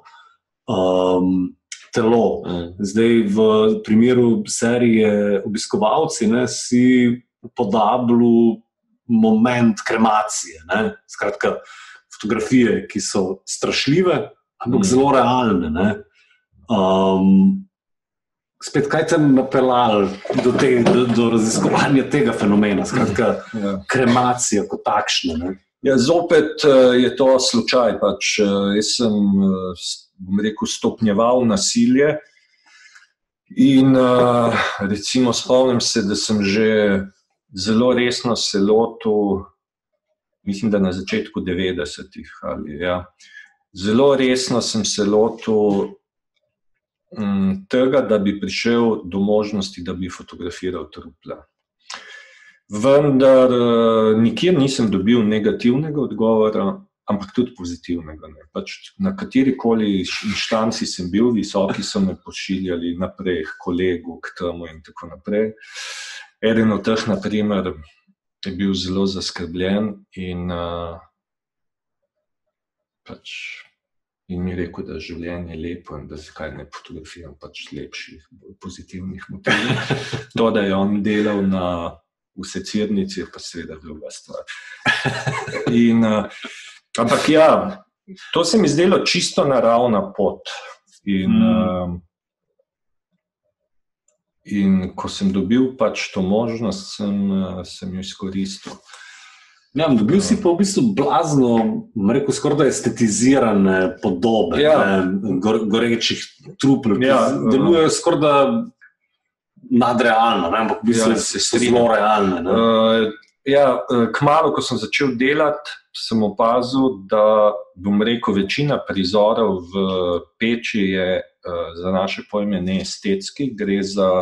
telo. Zdaj v primeru serije Obiskovalci si upodablil moment kremacije. Skratka, fotografije, ki so strašljive, ampak zelo realne. Spet, kaj te napeljalo do raziskovanja tega fenomena? Skratka, kremacija kot takšna. Ja, zopet je to slučaj. Pač, jaz sem, bom rekel, stopnjeval nasilje in recimo spomnim se, da sem že zelo resno se lotil, mislim, da na začetku 90-ih. Zelo resno sem se lotil tega, da bi prišel do možnosti, da bi fotografiral trupla. Vendar nikjer nisem dobil negativnega odgovora, ampak tudi pozitivnega. Pač na katerikoli inštanci sem bil, visoki so me pošiljali naprej k kolegu, k temu in tako naprej. Eden od teh, na primer, je bil zelo zaskrbljen in in mi je rekel, da življenje je lepo in da zakaj ne fotografiram pač lepših, pozitivnih motivov. To, da je on delal v secirnici, je pa seveda druga stvar. Ampak ja, to se mi zdelo čisto naravna pot. In ko sem dobil pač to možnost, sem jo izkoristil. Ja, dobil si pa v bistvu blazno, rekel, skoraj da estetizirane podobe, gorečih trupljev, ki delujejo skoraj da nadrealno, ampak v bistvu so zelo realne. Ja, kmalu, ko sem začel delati, sem opazil, da, bom rekel, večina prizorov v Peči je za naše pojme neestetski. Gre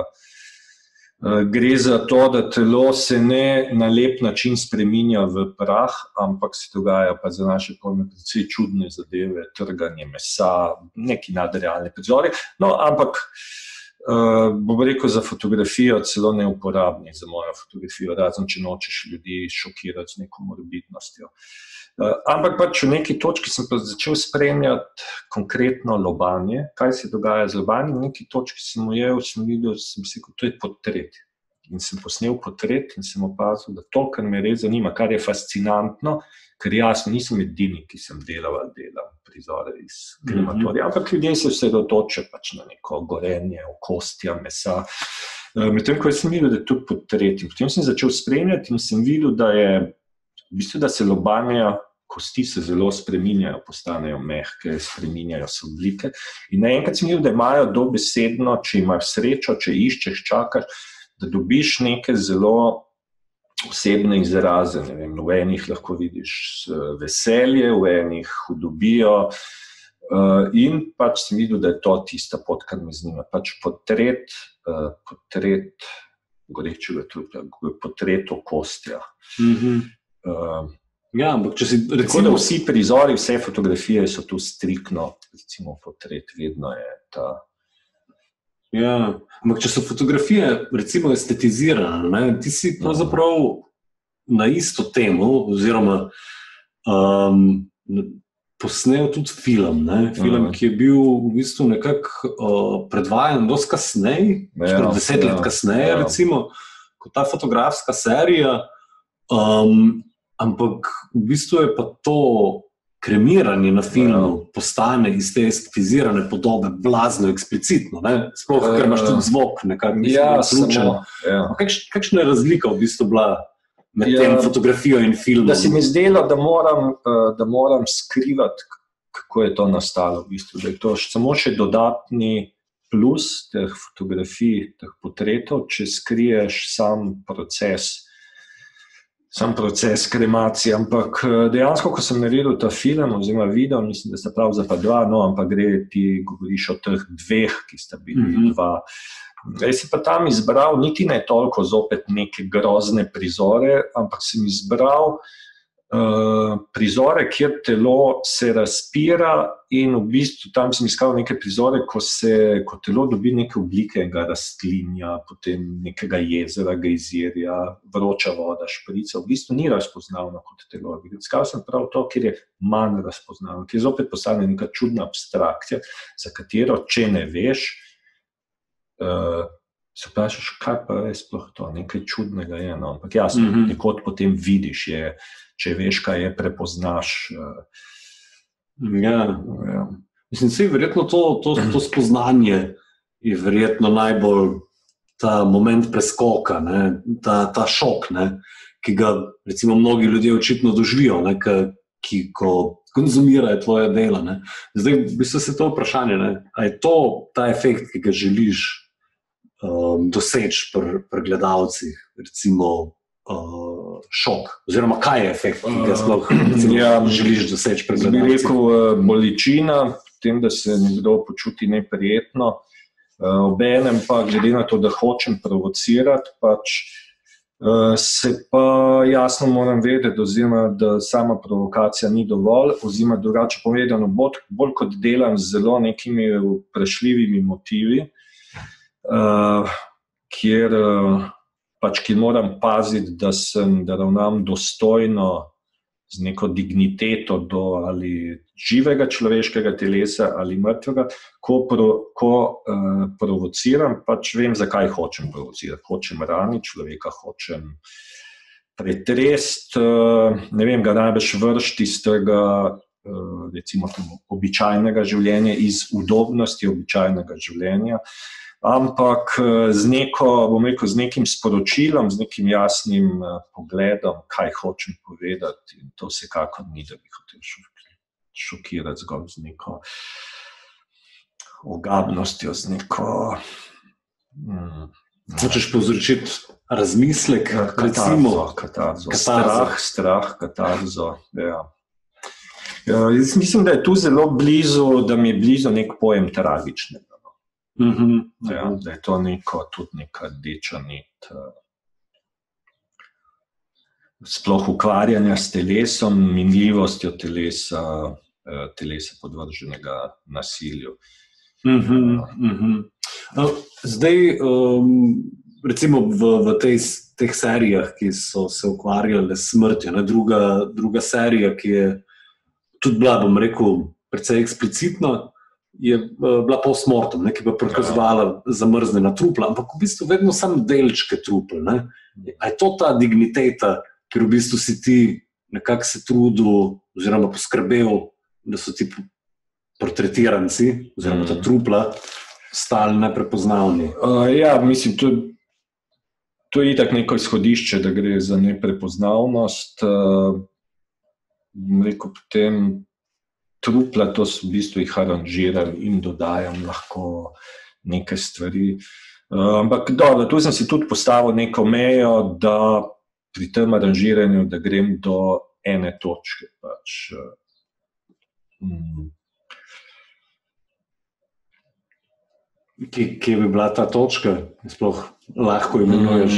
za to, da telo se ne na lep način spreminja v prah, ampak se dogaja pa za naše pojme precej čudne zadeve, trganje mesa, neki nadrealni prizori. No, ampak bom rekel, za fotografijo celo neuporabni, za mojo fotografijo, razen če nočeš ljudi šokirati z neko morbidnostjo. Ampak pač v neki točki sem pa začel spremljati konkretno lobanje, kaj se dogaja z lobanjem. V neki točki sem videl, sem si rekel, to je portret. In sem posnel portret in sem opazil, da to, kar me res zanima, kar je fascinantno, ker jasno nisem edini, ki sem delam prizore iz krematorija, ampak ljudje se osredotočajo pač na neko gorenje, okostja, mesa. Medtem ko sem videl, da je tudi portret. In potem sem začel spremljati in sem videl, da se lobanja kosti se zelo spreminjajo, postanejo mehke, spreminjajo se oblike. In naenkrat sem videl, da imajo dobesedno, če imaš srečo, če iščeš, čakaš, da dobiš neke zelo osebne izraze. Ne vem, v enih lahko vidiš veselje, v enih hudobijo. In pač sem videl, da je to tista pot, kar me zanima. Pač portret gorečega trupa, portret okostja. Ja, ampak če si tako da vsi prizori, vse fotografije so tu striktno, recimo portret vedno je ta. Ja, ampak če so fotografije recimo estetizirane, ne, ti si pravzaprav na isto temo, oziroma posnel tudi film, ki je bil v bistvu nekako predvajan dosti kasneje, 10 let kasneje, recimo, kot ta fotografska serija, ampak v bistvu je pa to kremiranje na filmu postane iz te estetizirane podobe blazno eksplicitno, sploh, ker imaš tudi zvok, nekaj vključen. Kakšna je razlika v bistvu bila med tem fotografijo in filmom? Da se mi zdelo, da moram skrivati, kako je to nastalo v bistvu, da je to samo še dodatni plus teh fotografij, teh portretov, če skriješ sam proces kremacije, ampak dejansko, ko sem naredil ta film oziroma video, mislim, da sta pravzaprav dva, no, ampak ti govoriš o teh dveh, ki sta bili dva. Jaz si pa tam izbral, niti ne toliko zopet neke grozne prizore, ampak sem izbral prizore, kjer telo se razpira in v bistvu tam sem iskal neke prizore, ko telo dobi neke oblike enega rastlinja, potem nekega jezera, gejzirja, vroča voda, šprica, v bistvu ni razpoznavno kot telo. Iskal sem prav to, kjer je manj razpoznavno, kjer zopet postane neka čudna abstrakcija, za katero, če ne veš, se vprašaš, kaj pa je sploh to, nekaj čudnega je, no, ampak jasno, nekod potem vidiš, če veš, kaj je, prepoznaš. Ja. Mislim, se verjetno to spoznanje je verjetno najbolj ta moment preskoka, ta šok, ki ga recimo mnogi ljudje očitno doživijo, ko konzumirajo tvoje dela. Zdaj, v bistvu se to vprašanje, a je to ta efekt, ki ga želiš doseči pri gledalcih, recimo šok, oziroma kaj je efekt, ki ga sploh želiš doseči pri gledalcih? Bi rekel, bolečina, tem, da se nekdo počuti neprijetno, obenem pa glede na to, da hočem provocirati, pač se pa jasno moram vedeti, oziroma da sama provokacija ni dovolj, oziroma drugače povedano, bolj kot delam z zelo nekimi vprašljivimi motivi, kjer moram paziti, da ravnam dostojno z neko digniteto do ali živega človeškega telesa ali mrtvega, ko provociram, pač vem, zakaj hočem provocirati. Hočem raniti človeka, hočem pretresti, ne vem, ga najbrž vršiti iz tega, recimo, običajnega življenja, iz udobnosti običajnega življenja, ampak z nekim sporočilom, z nekim jasnim pogledom, kaj hočem povedati, in to vsekakor ni, da bi hotel šokirati zgolj z neko ogabnostjo, z neko... Hočeš povzročiti razmislek, katarzo. Strah, katarzo, ja. Jaz mislim, da je tu zelo blizu, da mi je blizu nek pojem tragičnega. Ja, da je to tudi neka rdeča nit. Sploh ukvarjanja s telesom, minljivostjo telesa podvrženega nasilju. Zdaj, recimo v teh serijah, ki so se ukvarjale s smrtjo, druga serija, ki je tudi bila, bom rekel, precej eksplicitna, je bila post-mortem, ki pa prikazovala zamrznjena trupla, ampak v bistvu vedno samo delčke trupel. A je to ta digniteta, ker v bistvu si ti nekako se trudil oziroma poskrbel, da so ti portretiranci oziroma ta trupla stali neprepoznavni? Ja, mislim, to je itak neko izhodišče, da gre za neprepoznavnost. Rekel potem trupla, to so v bistvu jih aranžiram in dodajam lahko neke stvari. Ampak dobro, tu sem si tudi postavil neko mejo, da pri tem aranžiranju, da grem do ene točke. Kje bi bila ta točka? Sploh lahko imenuješ?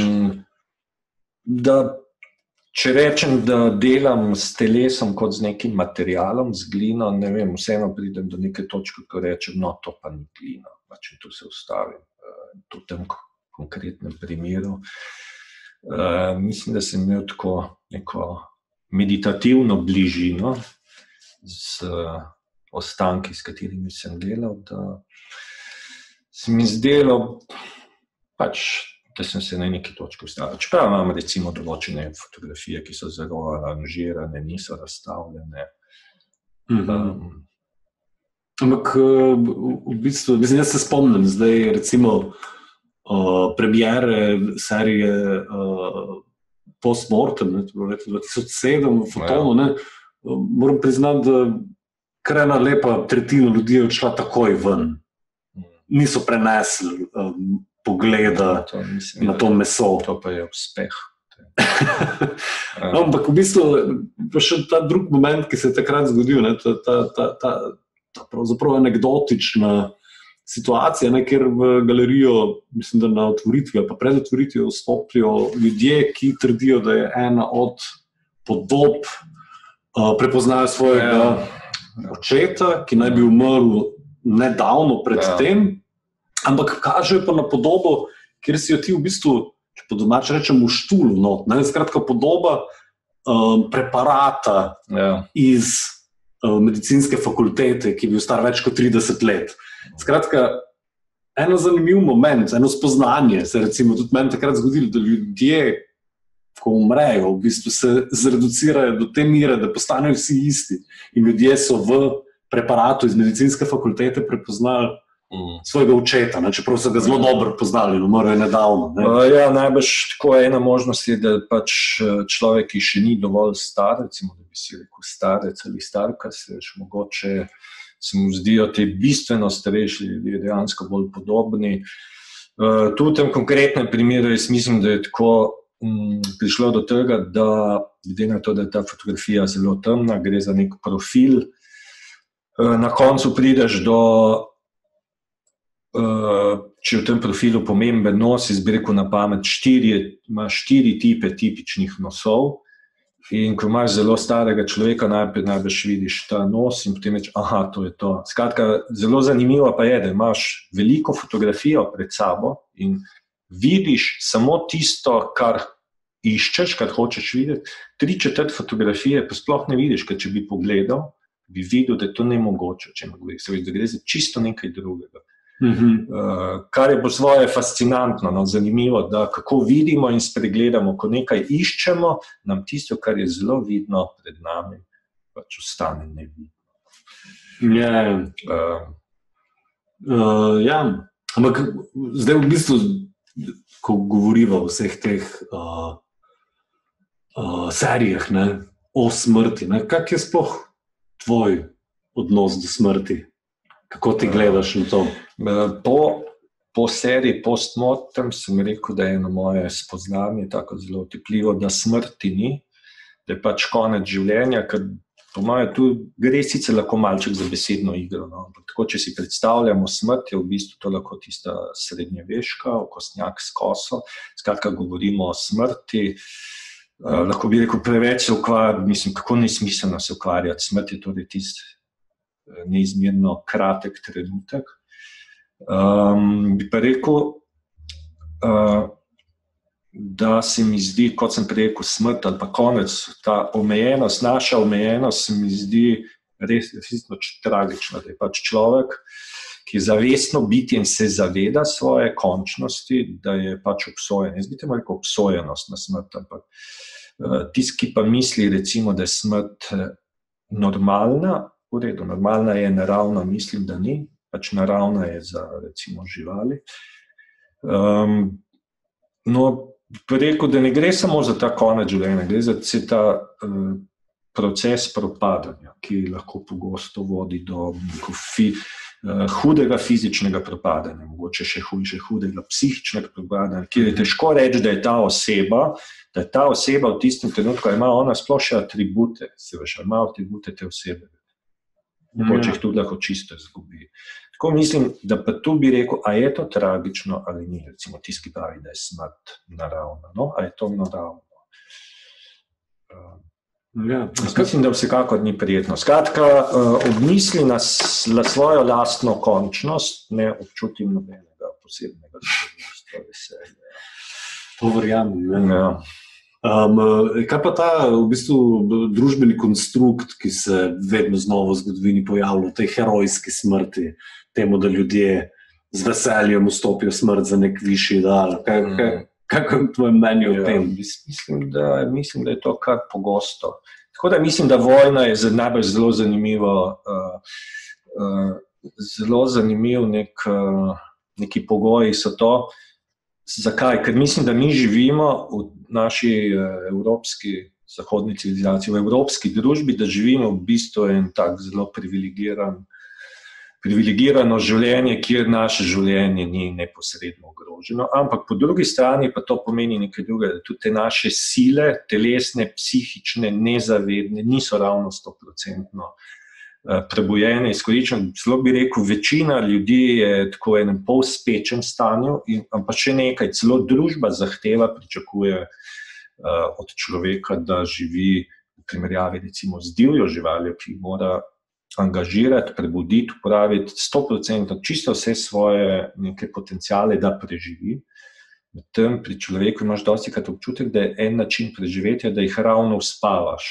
Če rečem, da delam s telesom kot z nekim materialom, z glino, ne vem, vseeno pridem do neke točke, ko rečem, no, to pa ni glina. Če tu se ustavim v tem konkretnem primeru. Mislim, da sem imel tako neko meditativno bližino z ostanki, s katerimi sem delal, da se mi zdelo, da sem se na neki točki ustavil. Čeprav imam recimo določene fotografije, ki so zelo aranžirane, niso razstavljene. Ampak v bistvu, jaz se spomnim zdaj recimo premiere serije Post-mortem, to je bilo leta 2007 v Fotonu, moram priznati, da kar ena lepa tretjina ljudi je odšla takoj ven. Niso prenesli pogleda na to meso. To pa je uspeh. Ampak v bistvu pa še ta drug moment, ki se je takrat zgodil, ta pravzaprav anekdotična situacija, kjer v galerijo, mislim, da na otvoritvi ali pa pred otvoritvijo vstopijo ljudje, ki trdijo, da je ena od podob prepoznajo svojega očeta, ki naj bi umrl nedavno pred tem, ampak kažejo pa na podobo, kjer si jo ti v bistvu, če po domače rečem, v štulu not. Skratka, podoba preparata iz medicinske fakultete, ki je bil star več kot 30 let. Skratka, eno zanimiv moment, eno spoznanje se recimo tudi meni takrat zgodilo, da ljudje, ko umrejo, v bistvu se zreducirajo do te mere, da postanejo vsi isti. In ljudje so v preparatu iz medicinske fakultete prepoznali svojega očeta, čeprav so ga zelo dobro poznali, umrl je nedavno. Ja, najbrž tako ena možnost je, da človek, ki še ni dovolj star, recimo, da bi si rekel starec ali starka, mogoče se mu zdijo te bistveno starejši ljudje dejansko bolj podobni. Tu v tem konkretnem primeru jaz mislim, da je tako prišlo do tega, da glede na to, da je ta fotografija zelo temna, gre za nek profil, na koncu prideš do, če v tem profilu pomemben nos, bi rekel na pamet, imaš 4 tipe tipičnih nosov. In ko imaš zelo starega človeka, najbrž vidiš ta nos in potem reči, aha, to je to. Skratka, zelo zanimivo pa je, da imaš veliko fotografijo pred sabo in vidiš samo tisto, kar iščeš, kar hočeš videti. 3/4 fotografije pa sploh ne vidiš, ker če bi pogledal, bi videl, da je to nemogoče, da gre za čisto nekaj drugega. Kar je po svoje fascinantno, zanimivo, da kako vidimo in spregledamo, ko nekaj iščemo, nam tisto, kar je zelo vidno pred nami, pač ostane nevidno. Ja, ampak zdaj v bistvu, ko govoriva o vseh teh serijah o smrti, kak je sploh tvoj odnos do smrti? Kako ti gledaš na to? po seriji Postmortem sem rekel, da je eno moje spoznanje tako zelo otipljivo, da smrti ni, da je pač konec življenja, ker po mojem tu gre sicer lahko malček za besedno igro, no? Tako, če si predstavljamo smrt, je v bistvu to lahko tista srednjeveška, okostnjak s koso, skratka govorimo o smrti, lahko bi rekel preveč se ukvarjati, mislim, kako nesmiselno se ukvarjati, smrt je torej tisti neizmerno kratek trenutek. Bi pa rekel, da se mi zdi, kot sem prej rekel, smrt ali pa konec, ta omejenost, naša omejenost se mi zdi resno tragična, da je pač človek, ki je zavestno biti in se zaveda svoje končnosti, da je pač obsojen. Jaz bi temu rekel obsojenost na smrt, ampak tisti, ki pa misli, recimo, da je smrt normalna, v redu, normalna je naravna, mislim, da ni, pač naravna je za, recimo, živali. No, rekel, da ne gre samo za ta konec življenja, gre za ta proces propadanja, ki lahko pogosto vodi do hudega fizičnega propadanja, mogoče še hudega psihičnega propadanja, kjer je težko reči, da je ta oseba v tistem trenutku, ima ona sploh še atribute, ima atribute te osebe. Mogoče jih tudi lahko čisto izgubi. Tako mislim, da pa tu bi rekel, a je to tragično ali ni, recimo tisti, ki pravi, da je smrt naravna, no, a je to naravno. Mislim, da vsekakor ni prijetno. Skratka, ob misli na svojo lastno končnost ne občutim nobenega posebnega veselja. To verjamem. Kaj pa ta v bistvu družbeni konstrukt, ki se vedno znova v zgodovini pojavlja, tej herojski smrti, temu, da ljudje z veseljem vstopijo smrt za nek višji ideal. Kako je tvoje mnenje o tem? Mislim, da je to kar pogosto. Tako da mislim, da vojna je najbolj zelo zanimiv neki pogoji so to. Zakaj? Ker mislim, da mi živimo v naši evropski zahodni civilizaciji, v evropski družbi, da živimo v bistvu en tak zelo privilegirano življenje, kjer naše življenje ni neposredno ogroženo, ampak po drugi strani pa to pomeni nekaj drugega, da tudi te naše sile, telesne, psihične, nezavedne, niso ravno 100% prebujene, izkoriščene. Celo bi rekel, večina ljudi je tako v enem polspečem stanju, ampak še nekaj, celo družba zahteva, pričakuje od človeka, da živi v primerjavi recimo z divjo živaljo, ki mora angažirati, prebuditi, uporabiti 100%, čisto vse svoje neke potenciale, da preživi. Medtem pri človeku imaš dostikrat občutek, da je en način preživetja, da jih ravno uspavaš.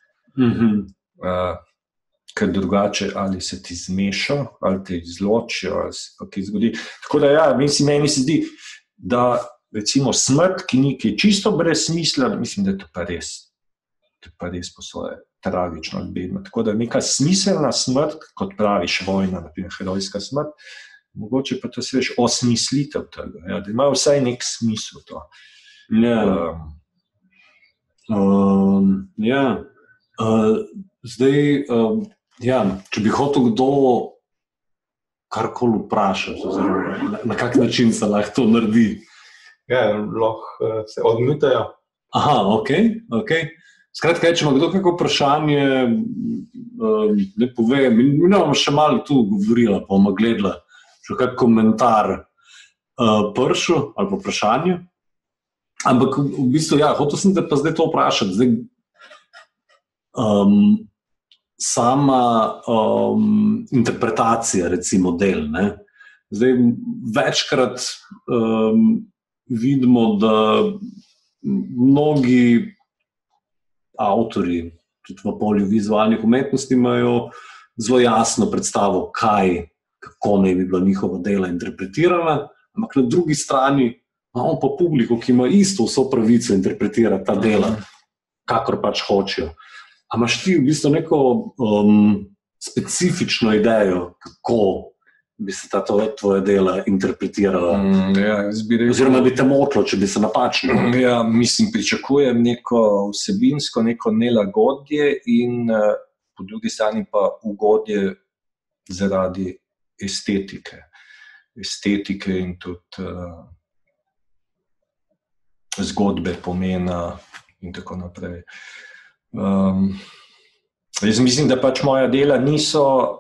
Ker drugače ali se ti zmeša, ali te izločijo, ali se pa kaj zgodi. Tako da meni se zdi, da recimo smrt, ki je čisto brez smisla, mislim, da je to pa res po svoje tragično ali bedno. Tako da neka smiselna smrt, kot praviš vojna, naprimer herojska smrt, mogoče pa to se veš osmislitev tega, da ima vsaj nek smisel to. Zdaj, če bi hotel kdo karkoli vprašati, na kak način se lahko to naredi? Lahko se odmutajo. Aha, okej. Skratka, če ima kdo kako vprašanje, ne pove, mi bomo še malo tu govorila, pa bomo gledala, še kak komentar pršel ali pa vprašanje. Ampak v bistvu, hotel sem te pa zdaj to vprašati. Zdaj, sama interpretacija, recimo, del. Ne? Zdaj, večkrat vidimo, da mnogi avtorji, tudi v polju vizualnih umetnosti, imajo zelo jasno predstavo, kako naj bi bila njihova dela interpretirana, ampak na drugi strani imamo pa publiko, ki ima isto vso pravico interpretirati ta dela, kakor pač hočejo. A imaš ti v bistvu neko specifično idejo, kako bi se ta tvoja dela interpretirala? Oziroma bi te motilo, če bi se napačno? Mislim, pričakujem neko vsebinsko, neko nelagodje in po drugi strani pa ugodje zaradi estetike. estetike in tudi zgodbe, pomena in tako naprej. Jaz mislim, da pač moja dela niso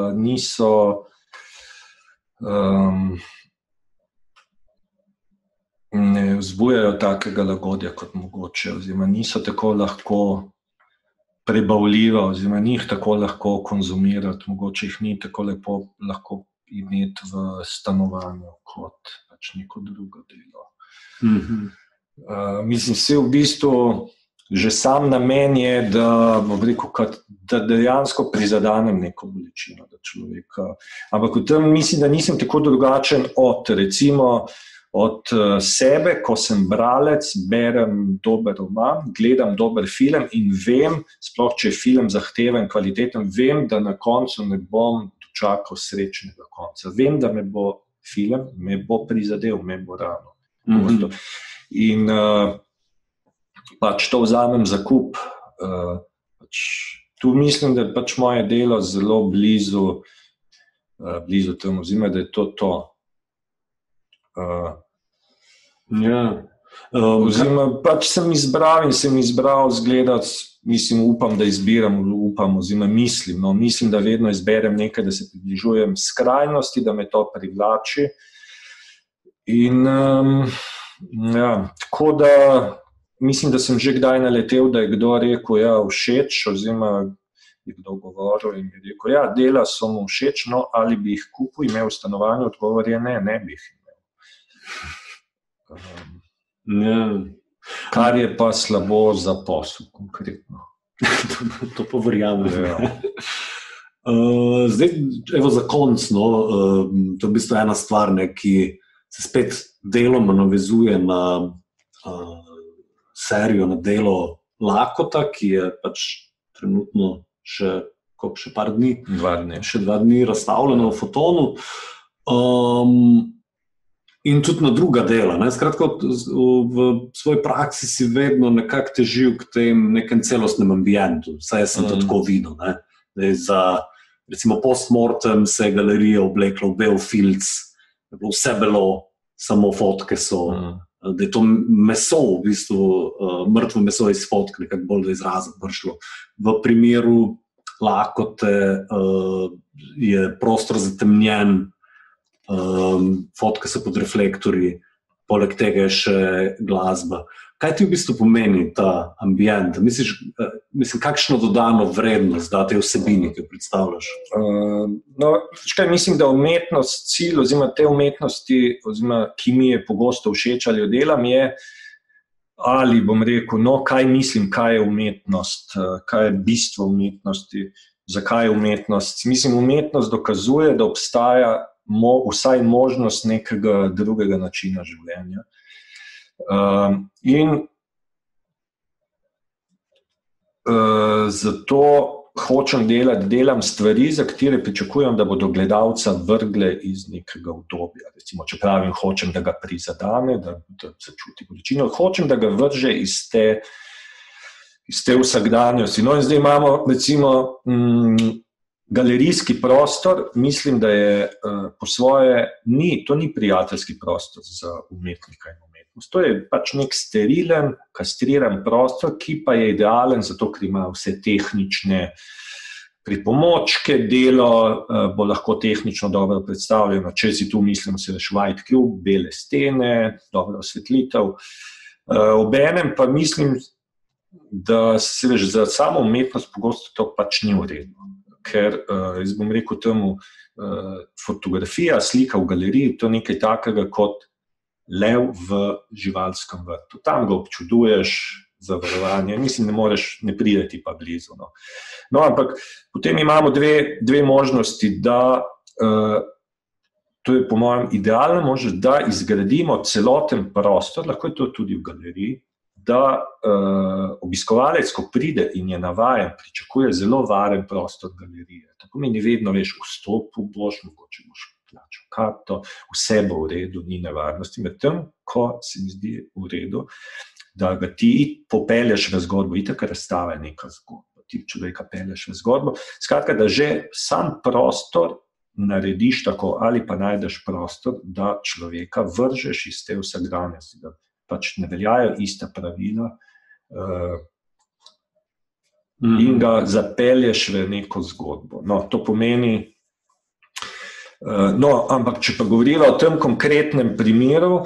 ne vzbujajo takega lagodja kot mogoče, oziroma niso tako lahko prebavljiva, oziroma ni jih tako lahko konzumirati, mogoče jih ni tako lepo lahko imeti v stanovanju kot pač neko drugo delo. Mislim, vse v bistvu že sam namen je, da, bom rekel, da dejansko prizadanem neko bolečino do človeka. Ampak v tem mislim, da nisem tako drugačen od sebe, ko sem bralec, berem dober roman, gledam dober film in vem, sploh če je film zahteven, kvaliteten, vem, da na koncu ne bom dočakal srečnega konca. Vem, da me bo film, me bo prizadel, me bo ranil. In pač to vzamem za kup. Tu mislim, da je pač moje delo zelo blizu temu, oziroma da je to. Oziroma pač sem izbral zgledati, mislim, upam, da izbiram, oziroma mislim, da vedno izberem nekaj, da se približujem skrajnosti, da me to privlači. In tako da mislim, da sem že kdaj naletel, da je kdo rekel, všeč, oziroma je kdo govoril in je rekel, dela so mu všeč, no, ali bi jih kupil, imel v stanovanju, odgovor je ne bi jih imel. Kar je pa slabo za posel, konkretno. To pa verjamem. Zdaj, evo za konc, to je v bistvu ena stvar, ki se spet deloma navezuje na serijo, na delo Lakota, ki je pač trenutno še par dni, še 2 dni razstavljeno v Fotonu. In tudi na druga dela. Skratka, v svoji praksi si vedno nekako težil k tem nekem celostnem ambientu. Vsaj jaz sem to tako videl. Za, recimo, postmortem se je galerija oblekla v bel filc, vse belo, samo fotke so. Da je to meso, v bistvu mrtvo meso iz fotk, nekako bolj do izraza prišlo. V primeru Lakote je prostor zatemnjen, fotke so pod reflektorji, poleg tega je še glasba. Kaj ti v bistvu pomeni ta ambient? Mislim, kakšno dodano vrednost da te vsebini, ki jo predstavljaš? Mislim, da umetnost, cilj oziroma te umetnosti, oziroma ki mi je pogosto všeč ali jo delam, je, ali bom rekel, kaj mislim, kaj je umetnost, kaj je bistvo umetnosti, zakaj je umetnost. Mislim, umetnost dokazuje, da obstaja vsaj možnost nekega drugega načina življenja. In zato delam stvari, za katere pričakujem, da bodo gledalca vrgle iz nekega obdobja. Recimo, če pravim, hočem, da ga prizadane, da začuti bolečino, hočem, da ga vrže iz te vsakdanjosti. No, in zdaj imamo, recimo, galerijski prostor, mislim, da je po svoje, to ni prijateljski prostor za umetnika in umetnost. To je pač nek sterilen, kastriran prostor, ki pa je idealen, zato ker ima vse tehnične pripomočke, delo bo lahko tehnično dobro predstavljeno. Če si tu mislimo, se veš white cube, bele stene, dobra osvetlitev. Obenem pa mislim, da se veš za samo umetnost pogosto to pač ni v redu. Ker, jaz bom rekel temu, fotografija, slika v galeriji, to je nekaj takega kot lev v živalskem vrtu. Tam ga občuduješ, zavarovanje, mislim, ne prideti pa blizu. No, ampak potem imamo dve možnosti, da, to je po mojem idealna možnost, da izgradimo celoten prostor, lahko je to tudi v galeriji, da obiskovalec, ko pride in je navajen, pričakuje zelo varen prostor galerije. To pomeni vedno, vstopu boš, mogoče boš plačal karto, vse bo v redu, ni nevarnosti. Medtem, ko se mi zdi v redu, da ga ti popelješ v zgodbo, itak razstava je neka zgodba, ti človeka pelješ v zgodbo. Skratka, da že sam prostor narediš tako ali pa najdeš prostor, da človeka vržeš iz te vsakdanjosti, da pač ne veljajo ista pravila in ga zapelješ v neko zgodbo. No, to pomeni, ampak če pa govoriva o tem konkretnem primeru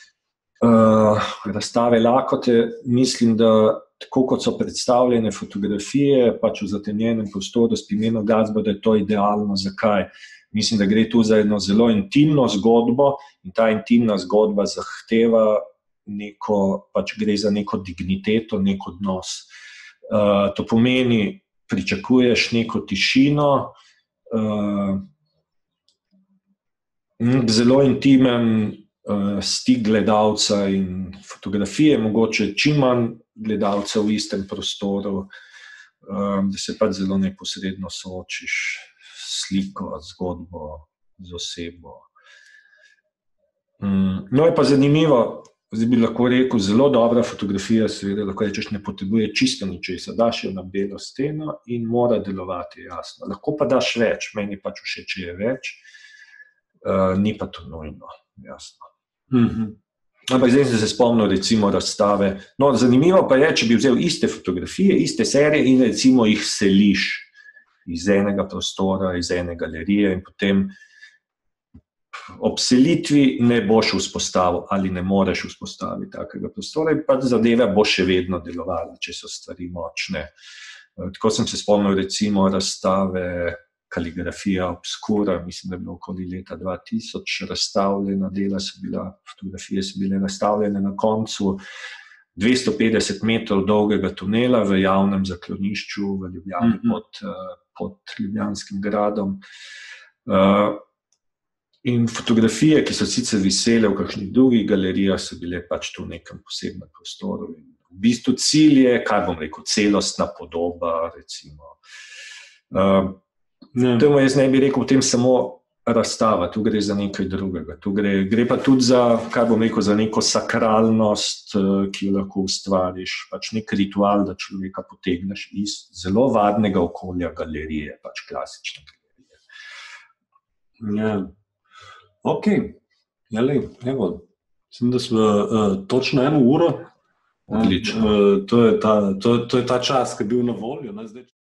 razstave lakote, mislim, da tako kot so predstavljene fotografije, pač v zatemnjenem prostoru s primerno glasbo, da je to idealno. Zakaj? Mislim, da gre tu za eno zelo intimno zgodbo in ta intimna zgodba zahteva pač gre za neko digniteto, nek odnos. To pomeni, pričakuješ neko tišino, zelo intimen stik gledalca in fotografije, mogoče čim manj gledalca v istem prostoru, da se pač zelo neposredno soočiš s sliko, zgodbo, z osebo. No, je pa zanimivo, zdaj bi lahko rekel, zelo dobra fotografija, seveda lahko rečeš, ne potrebuje čisto ničesar, daš jo na belo steno in mora delovati jasno. Lahko pa daš več, meni pač všeč je več, ni pa to nujno, jasno. Ampak zdaj sem se spomnil recimo razstave. No, zanimivo pa je, če bi vzel iste fotografije, iste serije in recimo jih seliš iz enega prostora, iz ene galerije in potem ob selitvi ne boš vzpostavil ali ne moreš vzpostaviti takega prostora in pa zadeva bo še vedno delovala, če so stvari močne. Tako sem se spomnil recimo razstave Kaligrafija obskura, mislim, da je bilo okoli leta 2000 razstavljena dela, fotografije so bile razstavljene na koncu 250 metrov dolgega tunela v javnem zaklonišču v Ljubljani pod Ljubljanskim gradom. In fotografije, ki so sicer visele v kakšnih drugih galerijah, so bile pač tu v nekem posebnem prostoru. V bistvu cilj je, kaj bom rekel, celostna podoba, recimo. Temu jaz ne bi rekel potem samo razstava, tu gre za nekaj drugega. Tu gre pa tudi za, kaj bom rekel, za neko sakralnost, ki jo lahko ustvariš, pač nek ritual, da človeka potegneš iz zelo varnega okolja galerije, pač klasične galerije. Ja, ok. Evo, mislim, da smo točno 1 uro. Odlično. To je ta čas, ki je bil na voljo.